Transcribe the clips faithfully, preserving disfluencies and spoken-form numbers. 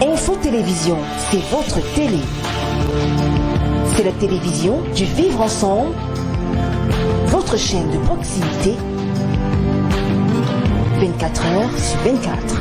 Info Télévision, c'est votre télé. C'est la télévision du vivre ensemble, votre chaîne de proximité, vingt-quatre heures sur vingt-quatre.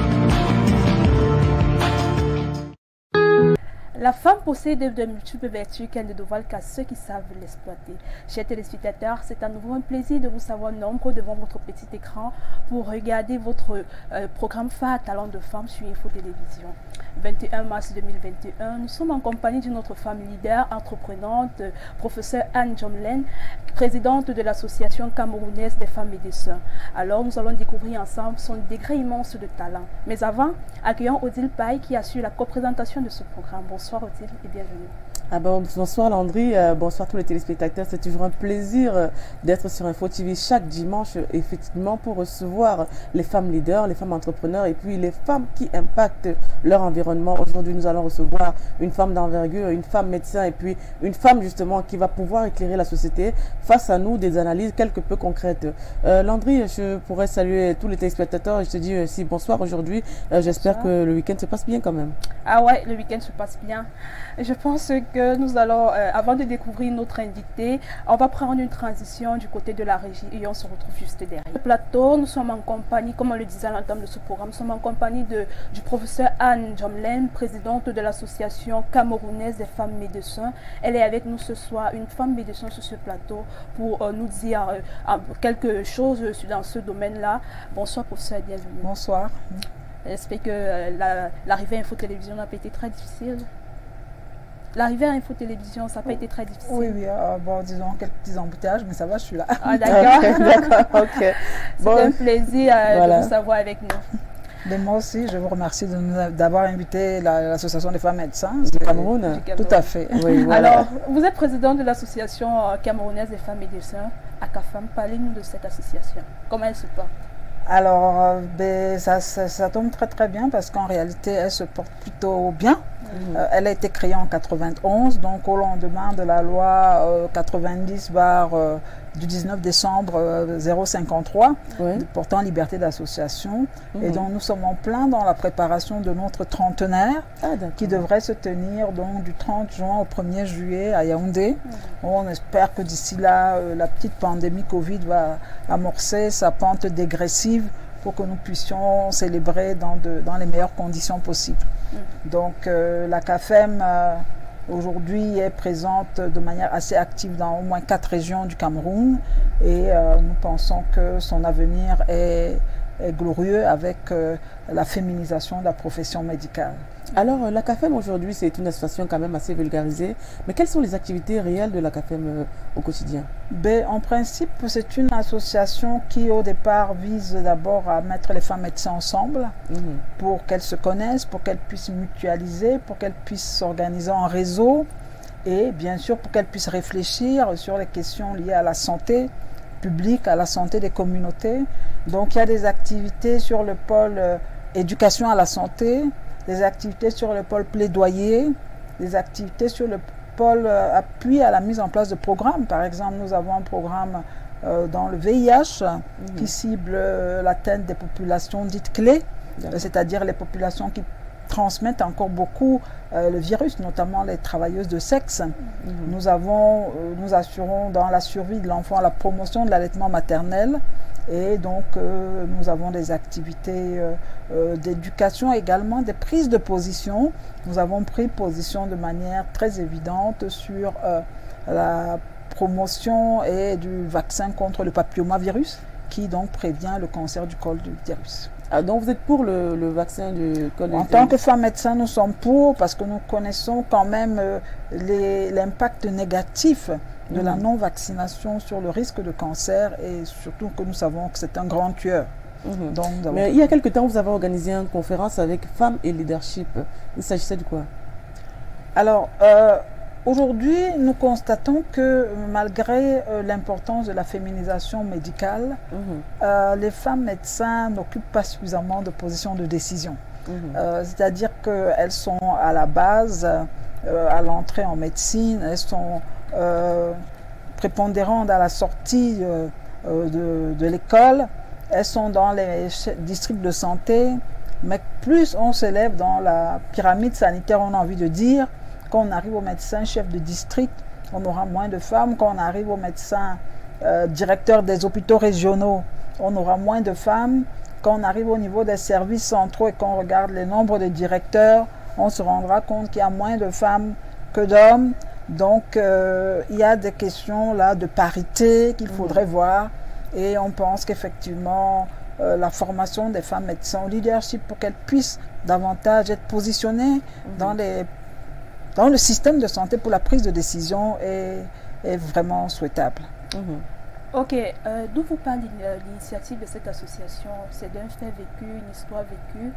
La femme possède de multiples vertus qu'elle ne dévoile qu'à ceux qui savent l'exploiter. Chers téléspectateurs, c'est à nouveau un plaisir de vous savoir nombreux devant votre petit écran pour regarder votre euh, programme phare Talent de Femmes sur Info Télévision. vingt et un mars deux mille vingt et un, nous sommes en compagnie d'une autre femme leader, entreprenante, professeure Anne Jomlen, présidente de l'association camerounaise des femmes médecins. Alors nous allons découvrir ensemble son degré immense de talent. Mais avant, accueillons Odile Paye qui assure la coprésentation de ce programme. Bonsoir Odile et bienvenue. Ah bon, bonsoir Landry, euh, bonsoir tous les téléspectateurs. C'est toujours un plaisir euh, d'être sur Info T V chaque dimanche, euh, effectivement, pour recevoir les femmes leaders, les femmes entrepreneurs et puis les femmes qui impactent leur environnement. Aujourd'hui, nous allons recevoir une femme d'envergure, une femme médecin et puis une femme justement qui va pouvoir éclairer la société face à nous, des analyses quelque peu concrètes. Euh, Landry, je pourrais saluer tous les téléspectateurs et je te dis aussi bonsoir aujourd'hui. Euh, J'espère que le week-end se passe bien quand même. Ah ouais, le week-end se passe bien. Je pense que nous allons, euh, avant de découvrir notre invité, on va prendre une transition du côté de la régie et on se retrouve juste derrière. Le plateau, nous sommes en compagnie, comme on le disait à l'entame de ce programme, nous sommes en compagnie de, du professeur Anne Jomlen, présidente de l'association camerounaise des femmes médecins. Elle est avec nous ce soir, une femme médecin sur ce plateau, pour euh, nous dire euh, quelque chose dans ce domaine-là. Bonsoir professeur, bienvenue. Bonsoir. J'espère que euh, l'arrivée la, à Info Télévision n'a pas été très difficile. L'arrivée à Info Télévision, ça n'a pas été très difficile. Oui, oui, euh, bon, disons quelques petits embouteillages, mais ça va, je suis là. Ah, d'accord. D'accord, ok. C'est bon, un plaisir euh, voilà. de vous savoir avec nous. Mais moi aussi, je vous remercie d'avoir invité l'association la, des femmes médecins du Cameroun. Du Cameroun. Tout à fait. Oui, voilà. Alors, vous êtes présidente de l'association camerounaise des femmes médecins, ACAFAM. Parlez-nous de cette association. Comment elle se porte? Alors, ben, ça, ça, ça tombe très très bien parce qu'en réalité, elle se porte plutôt bien. Mmh. Euh, elle a été créée en quatre-vingt-onze, donc au lendemain de la loi euh, quatre-vingt-dix barre euh, du dix-neuf décembre euh, zéro cinquante-trois, oui. portant liberté d'association. Mmh. Et donc nous sommes en plein dans la préparation de notre trentenaire ah, qui devrait se tenir donc du trente juin au premier juillet à Yaoundé. Mmh. On espère que d'ici là, euh, la petite pandémie Covid va amorcer sa pente dégressive pour que nous puissions célébrer dans, de, dans les meilleures conditions possibles. Mmh. Donc euh, la CAFEM euh, aujourd'hui est présente de manière assez active dans au moins quatre régions du Cameroun et euh, nous pensons que son avenir est, est glorieux avec euh, la féminisation de la profession médicale. Alors, euh, la CAFEM aujourd'hui, c'est une association quand même assez vulgarisée. Mais quelles sont les activités réelles de la CAFEM euh, au quotidien? Ben, en principe, c'est une association qui, au départ, vise d'abord à mettre les femmes médecins ensemble mmh. pour qu'elles se connaissent, pour qu'elles puissent mutualiser, pour qu'elles puissent s'organiser en réseau et, bien sûr, pour qu'elles puissent réfléchir sur les questions liées à la santé publique, à la santé des communautés. Donc, il y a des activités sur le pôle euh, éducation à la santé, des activités sur le pôle plaidoyer, des activités sur le pôle euh, appui à la mise en place de programmes. Par exemple, nous avons un programme euh, dans le V I H mmh. qui cible euh, l'atteinte des populations dites clés, euh, c'est-à-dire les populations qui transmettent encore beaucoup euh, le virus, notamment les travailleuses de sexe. Mmh. Nous avons, euh, nous assurons dans la survie de l'enfant la promotion de l'allaitement maternel. Et donc, euh, nous avons des activités euh, euh, d'éducation également, des prises de position. Nous avons pris position de manière très évidente sur euh, la promotion et du vaccin contre le papillomavirus, qui donc prévient le cancer du col de l'utérus. Ah, donc, vous êtes pour le, le vaccin du col de l'utérus? En tant que femme médecin, nous sommes pour parce que nous connaissons quand même euh, l'impact négatif de mmh. la non-vaccination sur le risque de cancer et surtout que nous savons que c'est un grand tueur. Mmh. Donc, mais il y a quelque temps, vous avez organisé une conférence avec Femmes et Leadership. Il s'agissait de quoi? Alors, euh, aujourd'hui, nous constatons que malgré euh, l'importance de la féminisation médicale, mmh. euh, les femmes médecins n'occupent pas suffisamment de positions de décision. Mmh. Euh, C'est-à-dire qu'elles sont à la base, euh, à l'entrée en médecine, elles sont Euh, prépondérantes à la sortie euh, euh, de, de l'école, elles sont dans les districts de santé, Mais plus on s'élève dans la pyramide sanitaire, on a envie de dire, quand on arrive au médecin chef de district, on aura moins de femmes. Quand on arrive au médecin euh, directeur des hôpitaux régionaux, on aura moins de femmes. Quand on arrive au niveau des services centraux et qu'on regarde les nombres de directeurs, on se rendra compte qu'il y a moins de femmes que d'hommes. Donc, euh, il y a des questions là de parité qu'il faudrait mmh. voir. Et on pense qu'effectivement, euh, la formation des femmes médecins au leadership pour qu'elles puissent davantage être positionnées mmh. dans, les, dans le système de santé pour la prise de décision est, est vraiment souhaitable. Mmh. Ok, euh, d'où vous parle l'initiative de cette association? C'est d'un fait vécu, une histoire vécue.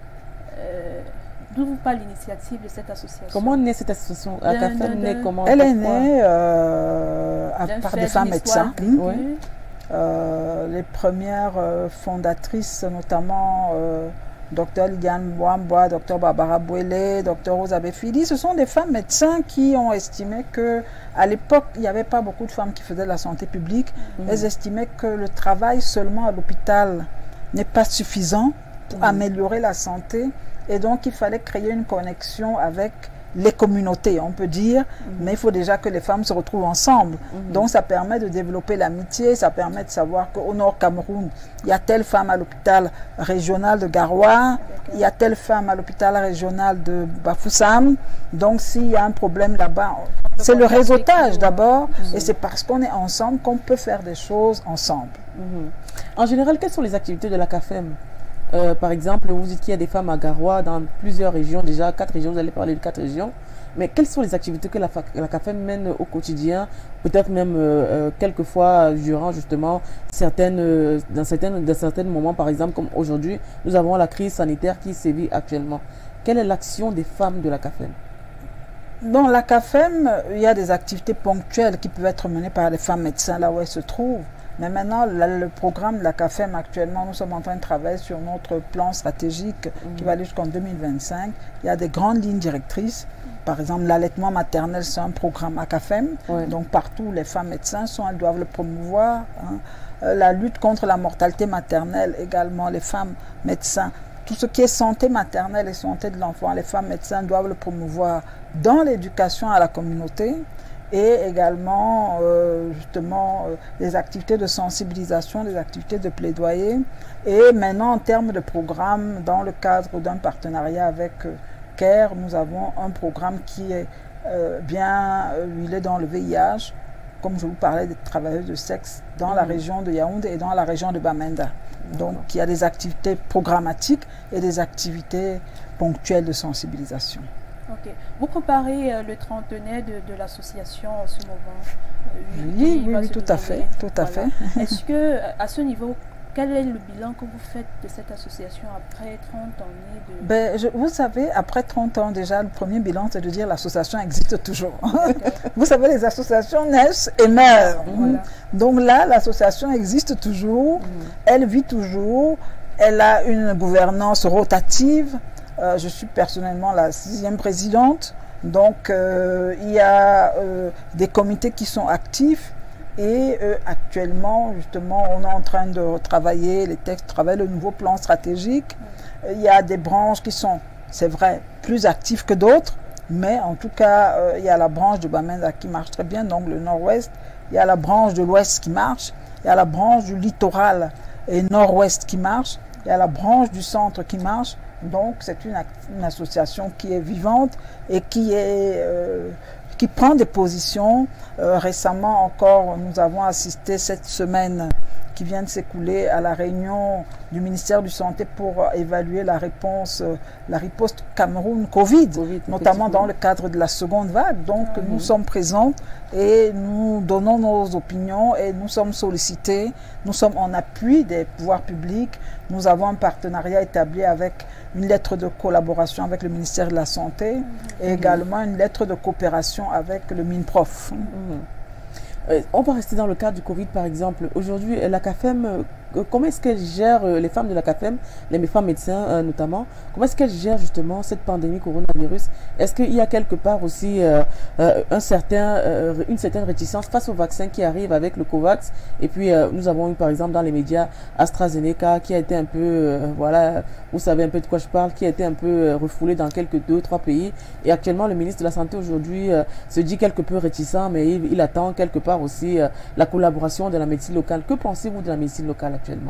Euh, d'où vous parle l'initiative de cette association? Comment naît cette association? La C A F E M naît comment? Elle est née euh, par des femmes médecins. Oui. Euh, les premières euh, fondatrices, notamment euh, Docteur Lydiane Mwamba, Docteur Barbara Bouélé, Docteur Rosa Befili, ce sont des femmes médecins qui ont estimé qu'à l'époque, il n'y avait pas beaucoup de femmes qui faisaient de la santé publique. Mmh. Elles estimaient que le travail seulement à l'hôpital n'est pas suffisant pour mmh. améliorer la santé. Et donc, il fallait créer une connexion avec les communautés, on peut dire, mmh. mais il faut déjà que les femmes se retrouvent ensemble. Mmh. Donc, ça permet de développer l'amitié, ça permet de savoir qu'au Nord Cameroun, il y a telle femme à l'hôpital régional de Garoua, il y a telle femme à l'hôpital régional de Bafoussam. Donc, s'il y a un problème là-bas, c'est le réseautage d'abord, mmh. et c'est parce qu'on est ensemble qu'on peut faire des choses ensemble. Mmh. En général, quelles sont les activités de la C A F E M? Euh, par exemple, vous dites qu'il y a des femmes à Garoua dans plusieurs régions, déjà quatre régions, vous allez parler de quatre régions. Mais quelles sont les activités que la, la C A F E M mène au quotidien, peut-être même euh, euh, quelquefois durant justement certaines, euh, dans, certaines, dans certains moments, par exemple comme aujourd'hui, nous avons la crise sanitaire qui sévit actuellement. Quelle est l'action des femmes de la C A F E M? Dans la C A F E M, il y a des activités ponctuelles qui peuvent être menées par les femmes médecins là où elles se trouvent. Mais maintenant, le, le programme de la C A F E M actuellement, nous sommes en train de travailler sur notre plan stratégique mmh. qui va aller jusqu'en deux mille vingt-cinq. Il y a des grandes lignes directrices. Par exemple, l'allaitement maternel, c'est un programme à C A F E M. Ouais. Donc, partout où les femmes médecins sont, elles doivent le promouvoir. Hein. Euh, la lutte contre la mortalité maternelle, également, les femmes médecins. Tout ce qui est santé maternelle et santé de l'enfant, les femmes médecins doivent le promouvoir dans l'éducation à la communauté. Et également, euh, justement, euh, des activités de sensibilisation, des activités de plaidoyer. Et maintenant, en termes de programme, dans le cadre d'un partenariat avec euh, CARE, nous avons un programme qui est euh, bien euh, huilé dans le V I H, comme je vous parlais des travailleuses de sexe, dans mmh. la région de Yaoundé et dans la région de Bamenda. Donc, il y a des activités programmatiques et des activités ponctuelles de sensibilisation. Ok. Vous préparez euh, le trentenaire de, de l'association en ce moment? euh, Oui, oui, oui tout à fait. Tout à voilà. fait. Est-ce que, à ce niveau, quel est le bilan que vous faites de cette association après trente ans de... ben, je, Vous savez, après trente ans déjà, le premier bilan, c'est de dire l'association existe toujours. Vous savez, les associations naissent et meurent. Voilà. Donc là, l'association existe toujours, mmh. elle vit toujours, elle a une gouvernance rotative. Euh, je suis personnellement la sixième présidente, donc euh, il y a euh, des comités qui sont actifs et euh, actuellement, justement, on est en train de travailler les textes, travailler le nouveau plan stratégique. Il y a des branches qui sont, c'est vrai, plus actives que d'autres, mais en tout cas, euh, il y a la branche de Bamenda qui marche très bien, donc le nord-ouest, il y a la branche de l'ouest qui marche, il y a la branche du littoral et nord-ouest qui marche, il y a la branche du centre qui marche. Donc, c'est une, une association qui est vivante et qui, est, euh, qui prend des positions. Euh, récemment encore, nous avons assisté cette semaine qui vient de s'écouler à la réunion du ministère de la Santé pour évaluer la réponse, la riposte Cameroun Covid, COVID notamment dans le cadre de la seconde vague. Donc, mmh. nous sommes présents et nous donnons nos opinions et nous sommes sollicités. Nous sommes en appui des pouvoirs publics. Nous avons un partenariat établi avec une lettre de collaboration avec le ministère de la Santé mmh. et également une lettre de coopération avec le MINPROF. Mmh. Euh, on va rester dans le cadre du Covid, par exemple. Aujourd'hui, la C A F E M comment est-ce qu'elles gèrent, euh, les femmes de la C A F E M, les femmes médecins euh, notamment, comment est-ce qu'elles gèrent justement cette pandémie coronavirus? Est-ce qu'il y a quelque part aussi euh, euh, un certain, euh, une certaine réticence face au vaccin qui arrive avec le COVAX? Et puis euh, nous avons eu par exemple dans les médias AstraZeneca qui a été un peu, euh, voilà, vous savez un peu de quoi je parle, qui a été un peu euh, refoulé dans quelques deux, trois pays. Et actuellement le ministre de la Santé aujourd'hui euh, se dit quelque peu réticent, mais il, il attend quelque part aussi euh, la collaboration de la médecine locale. Que pensez-vous de la médecine locale actuellement?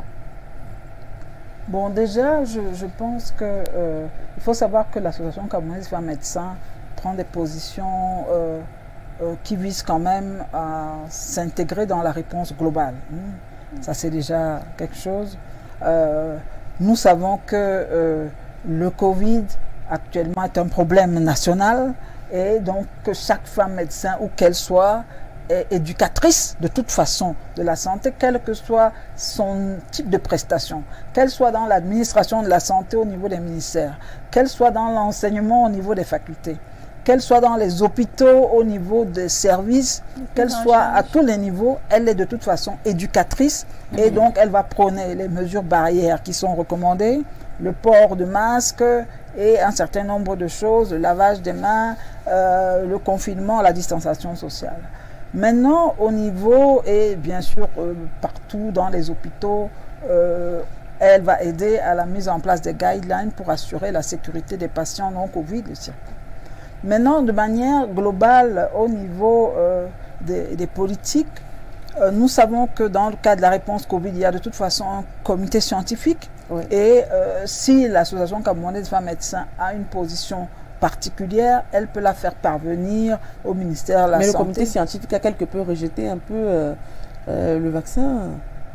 Bon, déjà, je, je pense que euh, il faut savoir que l'association camerounaise des femmes médecins prend des positions euh, euh, qui visent quand même à s'intégrer dans la réponse globale. Mmh. Ça, c'est déjà quelque chose. Euh, nous savons que euh, le Covid actuellement est un problème national et donc que chaque femme médecin, où qu'elle soit, est éducatrice de toute façon de la santé, quel que soit son type de prestation, qu'elle soit dans l'administration de la santé au niveau des ministères, qu'elle soit dans l'enseignement au niveau des facultés, qu'elle soit dans les hôpitaux au niveau des services, qu'elle soit à tous les niveaux, elle est de toute façon éducatrice mmh. et donc elle va prôner les mesures barrières qui sont recommandées, le port de masque et un certain nombre de choses, le lavage des mains, euh, le confinement, la distanciation sociale. Maintenant, au niveau, et bien sûr euh, partout dans les hôpitaux, euh, elle va aider à la mise en place des guidelines pour assurer la sécurité des patients non Covid. Maintenant, de manière globale, au niveau euh, des, des politiques, euh, nous savons que dans le cas de la réponse Covid, il y a de toute façon un comité scientifique. Oui. Et euh, si l'association camerounaise des femmes médecins a une position particulière, elle peut la faire parvenir au ministère de la Mais Santé. Mais le comité scientifique a quelque peu rejeté un peu euh, euh, le vaccin.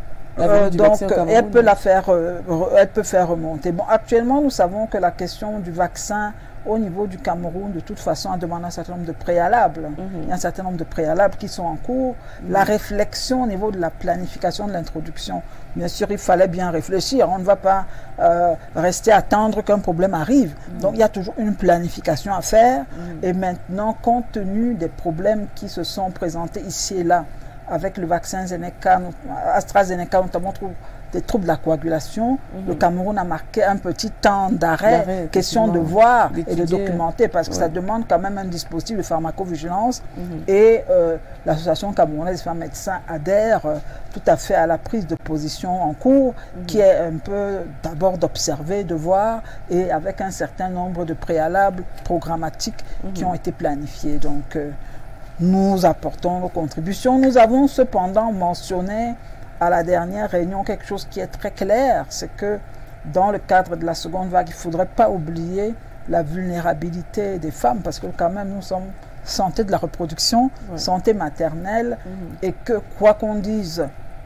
Euh, donc, elle peut la faire, euh, elle peut faire remonter. Bon, actuellement, nous savons que la question du vaccin au niveau du Cameroun, de toute façon, a demandé un certain nombre de préalables. Mm-hmm. Il y a un certain nombre de préalables qui sont en cours. Mm-hmm. La réflexion au niveau de la planification de l'introduction, bien sûr, il fallait bien réfléchir. On ne va pas euh, rester à attendre qu'un problème arrive. Mm-hmm. Donc, il y a toujours une planification à faire. Mm-hmm. Et maintenant, compte tenu des problèmes qui se sont présentés ici et là, avec le vaccin Zeneca, AstraZeneca, notamment des troubles de la coagulation, mmh. le Cameroun a marqué un petit temps d'arrêt, question de voir et de documenter, parce que ouais. ça demande quand même un dispositif de pharmacovigilance. Mmh. Et euh, l'association camerounaise des femmes médecins adhère euh, tout à fait à la prise de position en cours, mmh. qui est un peu d'abord d'observer, de voir, et avec un certain nombre de préalables programmatiques mmh. qui ont été planifiés. Donc, euh, nous apportons nos contributions. Nous avons cependant mentionné à la dernière réunion quelque chose qui est très clair, c'est que dans le cadre de la seconde vague, il ne faudrait pas oublier la vulnérabilité des femmes, parce que quand même nous sommes santé de la reproduction, ouais. santé maternelle, mmh. et que quoi qu'on dise,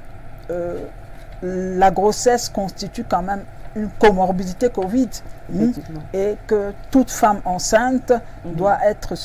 euh, la grossesse constitue quand même une comorbidité Covid, mmh, et que toute femme enceinte mmh. doit être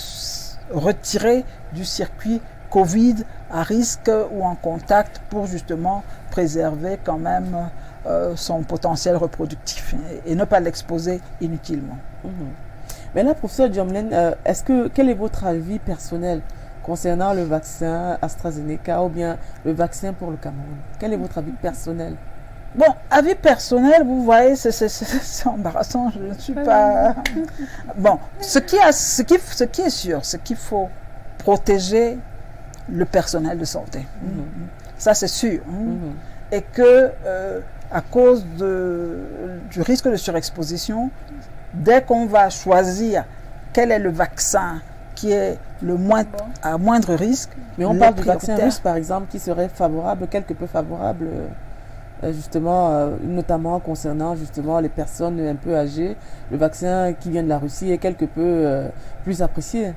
retirée du circuit Covid à risque ou en contact pour justement préserver quand même euh, son potentiel reproductif et, et ne pas l'exposer inutilement. Mmh. Mais là, professeur Diomlen, euh, est-ce que quel est votre avis personnel concernant le vaccin AstraZeneca ou bien le vaccin pour le Cameroun? Quel est votre avis personnel? Bon, avis personnel, vous voyez, c'est embarrassant, je ne suis pas... Bon, ce qui, a, ce, qui, ce qui est sûr, c'est qu'il faut protéger le personnel de santé. Mm-hmm. Ça, c'est sûr. Mm-hmm. Et que, euh, à cause de, du risque de surexposition, dès qu'on va choisir quel est le vaccin qui est le moins, à moindre risque... Mais on parle du vaccin russe, par exemple, qui serait favorable, quelque peu favorable... Euh, justement, euh, notamment concernant justement les personnes un peu âgées. Le vaccin qui vient de la Russie est quelque peu euh, plus apprécié.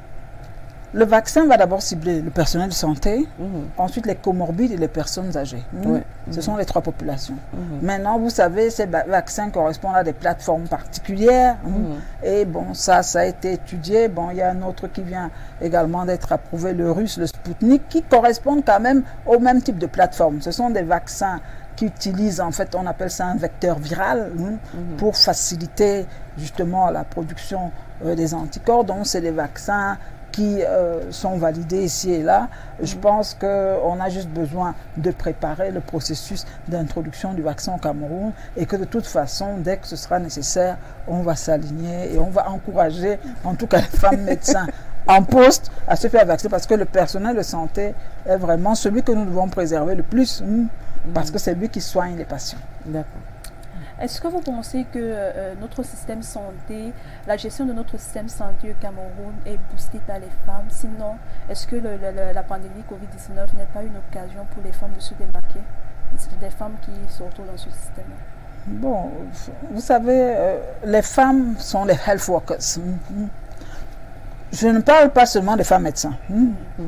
Le vaccin va d'abord cibler le personnel de santé, mmh. ensuite les comorbides et les personnes âgées. Mmh. Ouais. Ce mmh. sont les trois populations. Mmh. Maintenant, vous savez, ces vaccins correspondent à des plateformes particulières. Mmh. Et bon, ça, ça a été étudié. Bon, il y a un autre qui vient également d'être approuvé, le russe, le Sputnik, qui correspondent quand même au même type de plateforme. Ce sont des vaccins qui utilisent, en fait, on appelle ça un vecteur viral, hein, mmh. pour faciliter justement la production euh, des anticorps. Donc, c'est des vaccins qui euh, sont validées ici et là. Mmh. Je pense qu'on a juste besoin de préparer le processus d'introduction du vaccin au Cameroun et que de toute façon, dès que ce sera nécessaire, on va s'aligner et on va encourager en tout cas les femmes médecins en poste à se faire vacciner parce que le personnel de santé est vraiment celui que nous devons préserver le plus mmh, parce que c'est lui qui soigne les patients. D'accord. Est-ce que vous pensez que euh, notre système santé, la gestion de notre système santé au Cameroun est boostée par les femmes? Sinon, est-ce que le, le, la pandémie covid dix-neuf n'est pas une occasion pour les femmes de se démarquer? C'est des femmes qui se retrouvent dans ce système. Bon, vous savez, euh, les femmes sont les health workers. Je ne parle pas seulement des femmes médecins. Mm-hmm.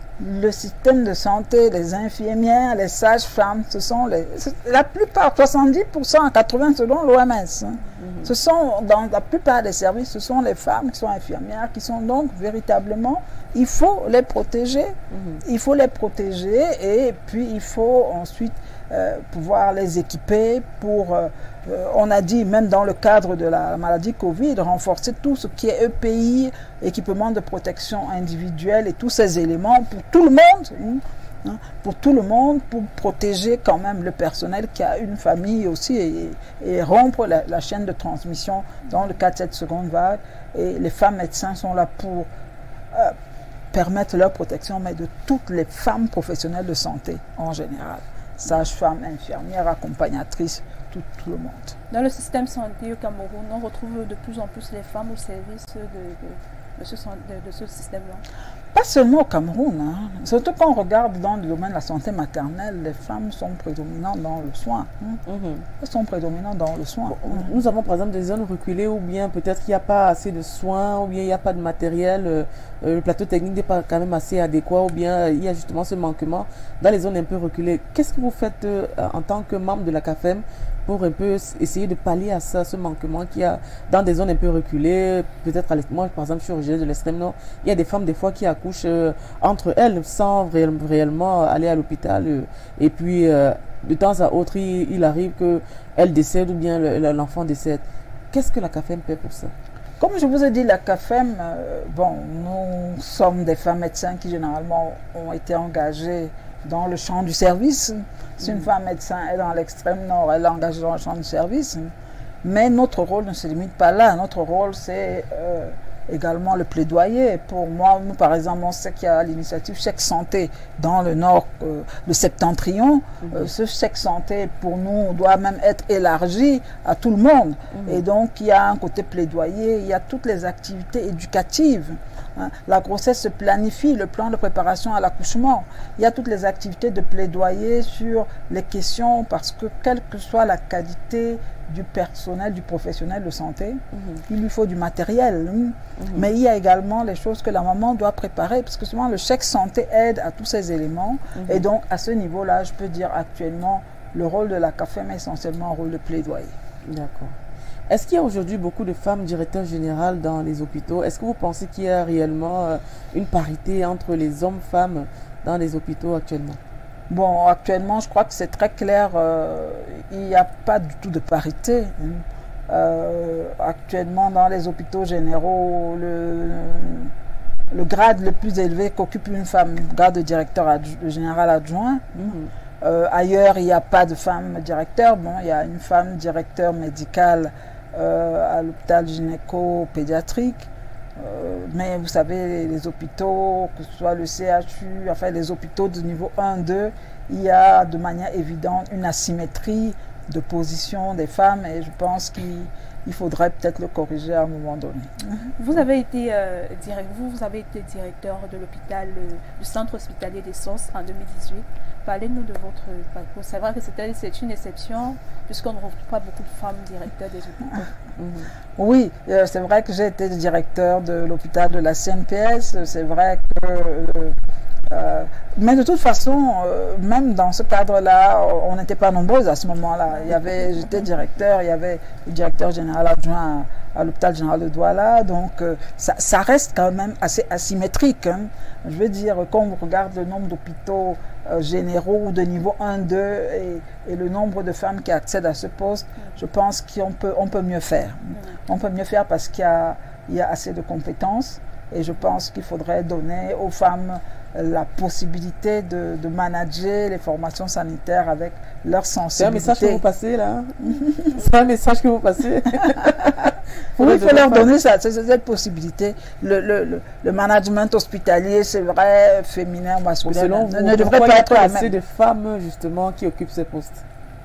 Le système de santé, les infirmières, les sages-femmes, ce sont les, la plupart, soixante-dix pour cent à quatre-vingts pour cent selon l'O M S. Hein. Mm-hmm. Ce sont, dans la plupart des services, ce sont les femmes qui sont infirmières, qui sont donc véritablement, il faut les protéger, mm-hmm. il faut les protéger et puis il faut ensuite euh, pouvoir les équiper pour, euh, euh, on a dit même dans le cadre de la maladie Covid, renforcer tout ce qui est E P I, équipement de protection individuelle et tous ces éléments pour tout le monde, hein, pour tout le monde, pour protéger quand même le personnel qui a une famille aussi et, et rompre la, la chaîne de transmission dans le cas de cette seconde vague. Et les femmes médecins sont là pour euh, permettre leur protection, mais de toutes les femmes professionnelles de santé en général. Sages-femmes, infirmières, accompagnatrices, tout, tout le monde. Dans le système santé au Cameroun, on retrouve de plus en plus les femmes au service de, de, de ce, de, de ce système-là. Pas seulement au Cameroun, hein. Surtout quand on regarde dans le domaine de la santé maternelle, les femmes sont prédominantes dans le soin. Hein. Mm-hmm. Elles sont prédominantes dans le soin. Bon, mm-hmm. Nous avons par exemple des zones reculées où bien peut-être qu'il n'y a pas assez de soins, ou bien il n'y a pas de matériel, euh, le plateau technique n'est pas quand même assez adéquat, ou bien euh, il y a justement ce manquement dans les zones un peu reculées. Qu'est-ce que vous faites euh, en tant que membre de la C A F E M pour un peu essayer de pallier à ça, ce manquement qu'il y a dans des zones un peu reculées, peut-être à l'est. Moi, par exemple, je suis originaire de l'extrême nord. Il y a des femmes, des fois, qui accouchent euh, entre elles sans réel, réellement aller à l'hôpital. Euh, et puis, euh, de temps à autre, il, il arrive qu'elles décèdent ou bien l'enfant décède. Qu'est-ce que la C A F E M fait pour ça? Comme je vous ai dit, la C A F E M, euh, bon, nous sommes des femmes médecins qui, généralement, ont été engagées dans le champ du service. Si une femme médecin est dans l'extrême nord, elle est engagée dans le champ du service. Mais notre rôle ne se limite pas là. Notre rôle, c'est euh, également le plaidoyer. Pour moi, nous, par exemple, on sait qu'il y a l'initiative Chèque Santé dans le nord, euh, le septentrion. Mm-hmm. euh, ce chèque santé, pour nous, doit même être élargi à tout le monde. Mm-hmm. Et donc, il y a un côté plaidoyer, il y a toutes les activités éducatives. Hein. La grossesse se planifie, le plan de préparation à l'accouchement. Il y a toutes les activités de plaidoyer sur les questions, parce que quelle que soit la qualité du personnel, du professionnel de santé, mm-hmm. il lui faut du matériel. Mm-hmm. Mais il y a également les choses que la maman doit préparer, parce que souvent le chèque santé aide à tous ces éléments. Mm-hmm. Et donc, à ce niveau-là, je peux dire actuellement, le rôle de la C A F E M est essentiellement un rôle de plaidoyer. D'accord. Est-ce qu'il y a aujourd'hui beaucoup de femmes directeurs généraux dans les hôpitaux? Est-ce que vous pensez qu'il y a réellement euh, une parité entre les hommes-femmes dans les hôpitaux actuellement? Bon, actuellement, je crois que c'est très clair. Euh, il n'y a pas du tout de parité. Hein. Euh, actuellement, dans les hôpitaux généraux, le, le grade le plus élevé qu'occupe une femme, le grade de directeur adju général adjoint. Mm-hmm. euh, ailleurs, il n'y a pas de femme directeur. Bon, il y a une femme directeur médicale Euh, à l'hôpital gynéco-pédiatrique, euh, mais vous savez, les hôpitaux, que ce soit le C H U, enfin les hôpitaux de niveau un, deux, il y a de manière évidente une asymétrie de position des femmes et je pense qu'il il faudrait peut-être le corriger à un moment donné. Vous avez été, euh, direct, vous, vous avez été directeur de l'hôpital, euh, du centre hospitalier des Sources en deux mille dix-huit. Parlez-nous de votre parcours. C'est vrai que c'est une exception, puisqu'on ne retrouve pas beaucoup de femmes directeurs des hôpitaux. Mm-hmm. Oui, euh, c'est vrai que j'ai été directeur de l'hôpital de la C N P S. C'est vrai que... Euh, Euh, mais de toute façon, euh, même dans ce cadre-là, on n'était pas nombreuses à ce moment-là. Il y avait, j'étais directeur, il y avait le directeur général adjoint à, à l'hôpital général de Douala, donc euh, ça, ça reste quand même assez asymétrique. Hein. Je veux dire, quand on regarde le nombre d'hôpitaux euh, généraux de niveau un, deux et, et le nombre de femmes qui accèdent à ce poste, je pense qu'on peut, on peut mieux faire. On peut mieux faire parce qu'il y a, il y a assez de compétences. Et je pense qu'il faudrait donner aux femmes la possibilité de, de manager les formations sanitaires avec leur sensibilité. C'est un message que vous passez là. C'est un message que vous passez. Oui, il faut leur donner ça, cette possibilité. Le, le, le, le management hospitalier, c'est vrai, féminin ou masculin, selon ne, vous, ne devrait pas être la même. assez de femmes justement qui occupent ces postes.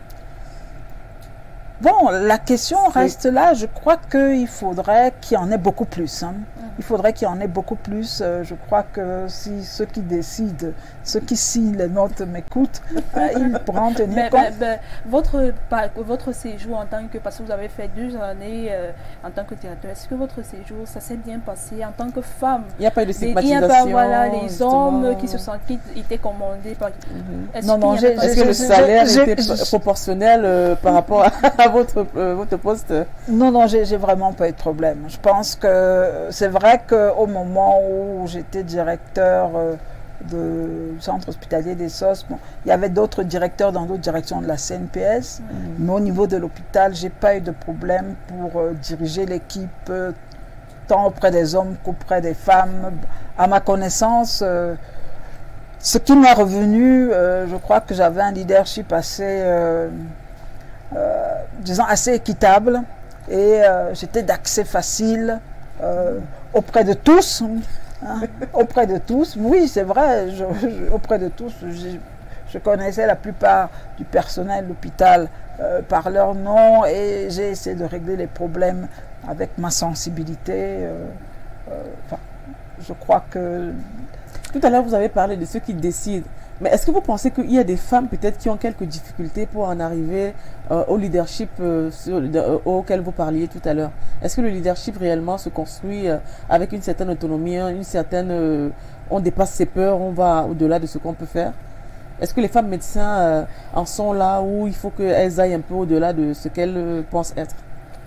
Bon, la question reste là. Je crois qu'il faudrait qu'il y en ait beaucoup plus. Hein. Il faudrait qu'il y en ait beaucoup plus. Euh, je crois que si ceux qui décident, ceux qui signent les notes m'écoutent, euh, ils pourront tenir mais, compte. Mais, mais, votre, votre séjour en tant que, parce que vous avez fait deux années euh, en tant que directeur, est-ce que votre séjour, ça s'est bien passé en tant que femme? Il n'y a pas eu de stigmatisation. Il n'y a pas, voilà, les justement. hommes qui se sentent, qui étaient commandés par... Mm-hmm. Est-ce non, non, est -ce que le salaire était proportionnel euh, par rapport à, à votre, euh, votre poste? Non, non, j'ai vraiment pas eu de problème. Je pense que c'est vrai qu'au moment où j'étais directeur euh, du centre hospitalier des S O S, bon, il y avait d'autres directeurs dans d'autres directions de la C N P S, mmh. mais au niveau de l'hôpital, j'ai pas eu de problème pour euh, diriger l'équipe, euh, tant auprès des hommes qu'auprès des femmes. À ma connaissance, euh, ce qui m'est revenu, euh, je crois que j'avais un leadership assez... Euh, Euh, disons assez équitable et euh, j'étais d'accès facile euh, auprès de tous hein, auprès de tous, oui c'est vrai, je, je, auprès de tous je, je connaissais la plupart du personnel de l'hôpital euh, par leur nom et j'ai essayé de régler les problèmes avec ma sensibilité euh, euh, enfin, je crois que... Tout à l'heure vous avez parlé de ceux qui décident. Mais est-ce que vous pensez qu'il y a des femmes peut-être qui ont quelques difficultés pour en arriver euh, au leadership euh, sur, euh, auquel vous parliez tout à l'heure? Est-ce que le leadership réellement se construit euh, avec une certaine autonomie, une certaine... Euh, on dépasse ses peurs, on va au-delà de ce qu'on peut faire? Est-ce que les femmes médecins euh, en sont là où il faut qu'elles aillent un peu au-delà de ce qu'elles euh, pensent être?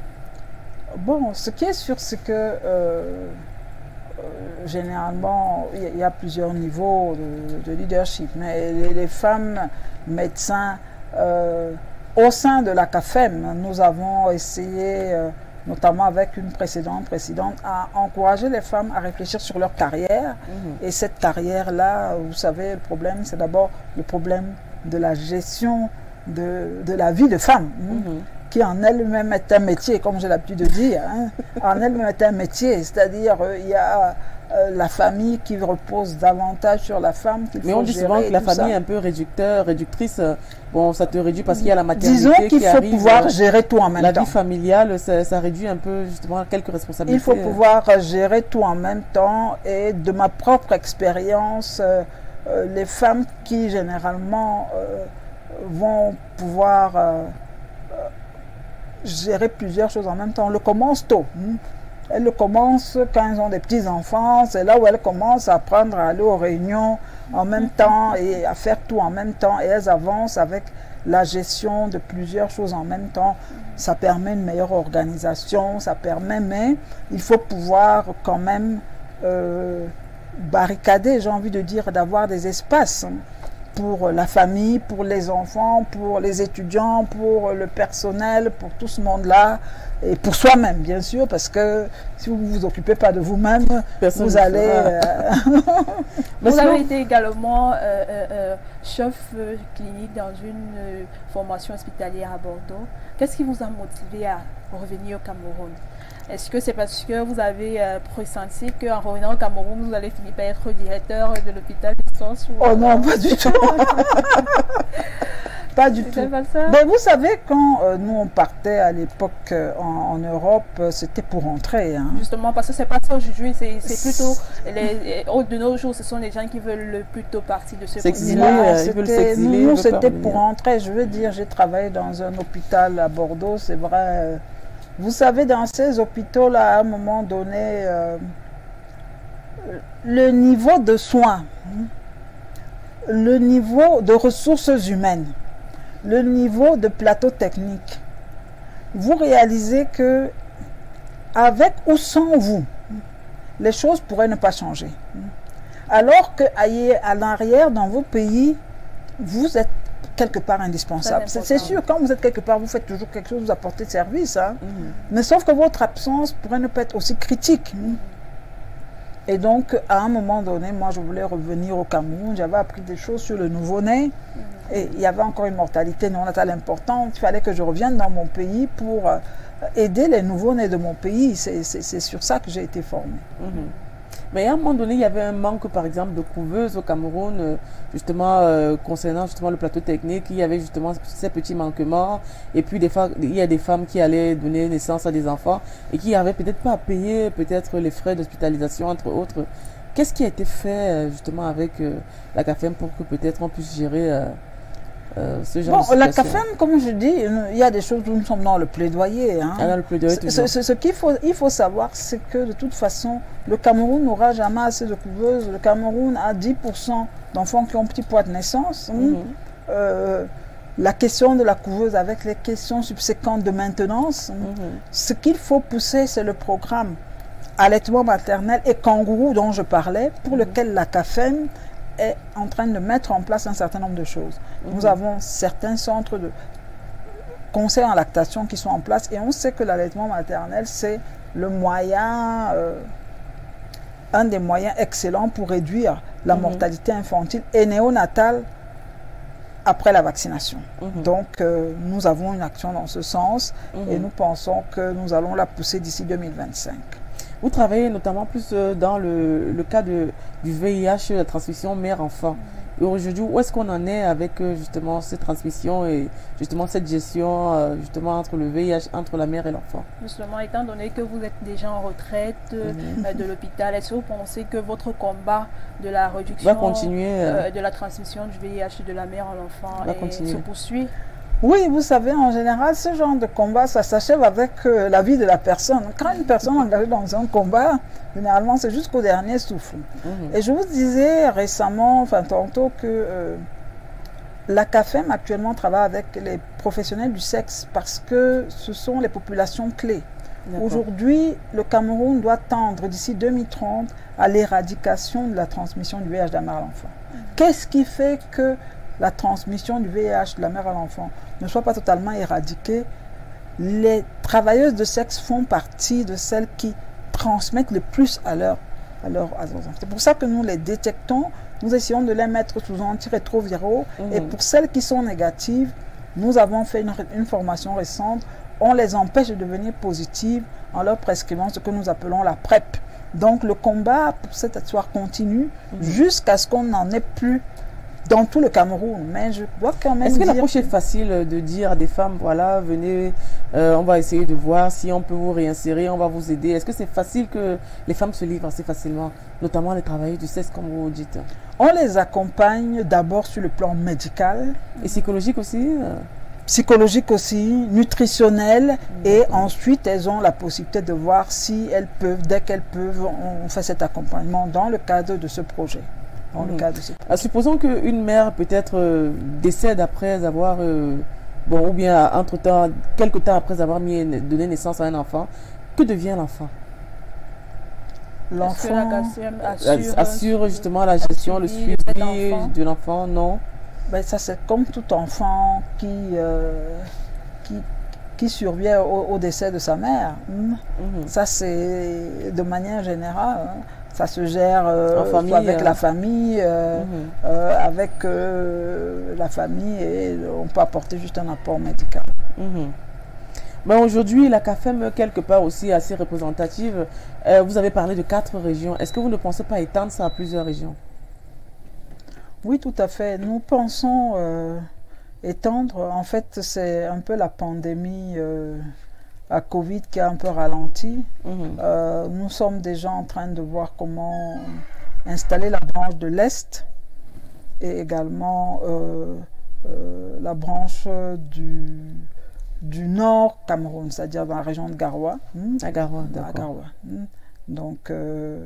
Bon, ce qui est sûr, c'est que... Euh, Euh, généralement, il y, y a plusieurs niveaux de, de leadership, mais les, les femmes médecins, euh, au sein de la C A F E M, nous avons essayé, euh, notamment avec une précédente présidente, à encourager les femmes à réfléchir sur leur carrière. Mmh. Et cette carrière-là, vous savez, le problème, c'est d'abord le problème de la gestion de, de la vie de femme. Mmh. Qui en elle-même est un métier, comme j'ai l'habitude de dire, hein, en elle-même est un métier, c'est-à-dire euh, il y a euh, la famille qui repose davantage sur la femme. Mais on dit souvent que la famille est un peu réducteur, réductrice, bon ça te réduit parce qu'il y a la maternité. Disons qu'il faut arrive, pouvoir euh, gérer tout en même la temps. La vie familiale, ça, ça réduit un peu justement quelques responsabilités. Il faut pouvoir gérer tout en même temps et de ma propre expérience, euh, euh, les femmes qui généralement euh, vont pouvoir... Euh, gérer plusieurs choses en même temps. On le commence tôt. Elles le commencent quand elles ont des petits-enfants. C'est là où elles commencent à apprendre à aller aux réunions en même temps et à faire tout en même temps. Et elles avancent avec la gestion de plusieurs choses en même temps. Ça permet une meilleure organisation, ça permet, mais il faut pouvoir quand même euh, barricader, j'ai envie de dire, d'avoir des espaces pour la famille, pour les enfants, pour les étudiants, pour le personnel, pour tout ce monde-là, et pour soi-même, bien sûr, parce que si vous ne vous occupez pas de vous-même, vous allez... Euh... vous avez été également euh, euh, chef clinique dans une euh, formation hospitalière à Bordeaux. Qu'est-ce qui vous a motivé à revenir au Cameroun? Est-ce que c'est parce que vous avez euh, pressenti qu'en revenant au Cameroun, vous allez finir par être directeur de l'hôpital d'Essence? Oh non, pas du tout. Pas du tout. Pas ça? Ben, vous savez, quand euh, nous on partait à l'époque euh, en, en Europe, euh, c'était pour rentrer. Hein. Justement, parce que c'est pas ça aujourd'hui, c'est plutôt, les, les, de nos jours, ce sont les gens qui veulent plutôt partir de ce s'exiler. Euh, ils veulent s'exiler. Nous, c'était pour rentrer. Je veux dire, j'ai travaillé dans un hôpital à Bordeaux, c'est vrai. Euh, Vous savez, dans ces hôpitaux-là, à un moment donné, euh, le niveau de soins, le niveau de ressources humaines, le niveau de plateau technique, vous réalisez que, avec ou sans vous, les choses pourraient ne pas changer. Alors qu'à l'arrière, dans vos pays, vous êtes quelque part indispensable. C'est sûr, quand vous êtes quelque part, vous faites toujours quelque chose, vous apportez de service. Hein. Mm-hmm. Mais sauf que votre absence pourrait ne pas être aussi critique. Et donc, à un moment donné, moi, je voulais revenir au Cameroun. J'avais appris des choses sur le nouveau-né. Mm-hmm. Et il y avait encore une mortalité néonatale importante. Il fallait que je revienne dans mon pays pour euh, aider les nouveaux-nés de mon pays. C'est sur ça que j'ai été formée. Mm-hmm. Mais à un moment donné, il y avait un manque, par exemple, de couveuses au Cameroun, justement, euh, concernant justement le plateau technique. Il y avait justement ces petits manquements. Et puis, des fois, il y a des femmes qui allaient donner naissance à des enfants et qui n'avaient peut-être pas à payer peut-être les frais d'hospitalisation, entre autres. Qu'est-ce qui a été fait, justement, avec euh, la CAFEM pour que peut-être on puisse gérer euh, euh, ce genre bon, de situation? La CAFEM, comme je dis, il y a des choses où nous sommes dans le plaidoyer. Hein. Ah, dans le plaidoyer, ce ce, ce qu'il faut, il faut savoir, c'est que de toute façon, le Cameroun n'aura jamais assez de couveuses. Le Cameroun a dix pour cent d'enfants qui ont petit poids de naissance. Mm-hmm. euh, la question de la couveuse avec les questions subséquentes de maintenance, mm-hmm. ce qu'il faut pousser, c'est le programme allaitement maternel et kangourou dont je parlais, pour mm-hmm. lequel la CAFEM est en train de mettre en place un certain nombre de choses. Mm-hmm. Nous avons certains centres de conseils en lactation qui sont en place et on sait que l'allaitement maternel, c'est le moyen, euh, un des moyens excellents pour réduire la mm-hmm. mortalité infantile et néonatale après la vaccination. Mm-hmm. Donc, euh, nous avons une action dans ce sens mm-hmm. et nous pensons que nous allons la pousser d'ici deux mille vingt-cinq. Vous travaillez notamment plus dans le, le cas de, du V I H, la transmission mère-enfant. Et aujourd'hui, où est-ce qu'on en est avec justement cette transmission et justement cette gestion justement entre le V I H, entre la mère et l'enfant? Justement, étant donné que vous êtes déjà en retraite mm-hmm. de l'hôpital, est-ce que vous pensez que votre combat de la réduction va continuer, euh, de la transmission du V I H de la mère à l'enfant se poursuit? Oui, vous savez, en général, ce genre de combat, ça s'achève avec euh, la vie de la personne. Quand une personne est engagée dans un combat, généralement, c'est jusqu'au dernier souffle. Mmh. Et je vous disais récemment, enfin tantôt, que euh, la CAFEM actuellement travaille avec les professionnels du sexe parce que ce sont les populations clés. Aujourd'hui, le Cameroun doit tendre d'ici deux mille trente à l'éradication de la transmission du V I H de la mère à l'enfant. Mmh. Qu'est-ce qui fait que la transmission du V I H de la mère à l'enfant ne soit pas totalement éradiquée? Les travailleuses de sexe font partie de celles qui transmettent le plus à leurs à leur, à leur enfants. C'est pour ça que nous les détectons, nous essayons de les mettre sous antirétroviraux mmh. et pour celles qui sont négatives, nous avons fait une, une formation récente, on les empêche de devenir positives en leur prescrivant ce que nous appelons la PrEP. Donc le combat pour cette histoire continue mmh. jusqu'à ce qu'on n'en ait plus dans tout le Cameroun, mais je dois quand même Est-ce que dire l'approche est facile de dire à des femmes, voilà, venez, euh, on va essayer de voir si on peut vous réinsérer, on va vous aider. Est-ce que c'est facile que les femmes se livrent assez facilement, notamment les travailleurs du sexe, comme vous dites? On les accompagne d'abord sur le plan médical. Et psychologique aussi euh... Psychologique aussi, nutritionnel, et ensuite elles ont la possibilité de voir si elles peuvent, dès qu'elles peuvent, on fait cet accompagnement dans le cadre de ce projet. Dans mmh. le cadre de ce projet. Alors, supposons qu'une mère peut-être euh, décède après avoir, euh, bon, ou bien entre-temps, quelque temps après avoir mis, donné naissance à un enfant, que devient l'enfant? L'enfant assure, assure justement la gestion, le suivi de l'enfant, non? Ben, ça c'est comme tout enfant qui, euh, qui, qui survient au, au décès de sa mère. Mmh. Mmh. Ça c'est de manière générale. Hein. Ça se gère euh, famille, avec euh... la famille, euh, mmh. euh, avec euh, la famille et on peut apporter juste un apport médical. Mmh. Ben aujourd'hui, la CAFEM, quelque part aussi assez représentative, euh, vous avez parlé de quatre régions. Est-ce que vous ne pensez pas étendre ça à plusieurs régions? Oui, tout à fait. Nous pensons euh, étendre. En fait, c'est un peu la pandémie euh, à Covid qui a un peu ralenti. Mmh. Euh, nous sommes déjà en train de voir comment installer la branche de l'Est et également euh, euh, la branche du, du Nord Cameroun, c'est-à-dire dans la région de Garoua. Mmh. À Garoua, d'accord. Garoua. Mmh. Donc, euh,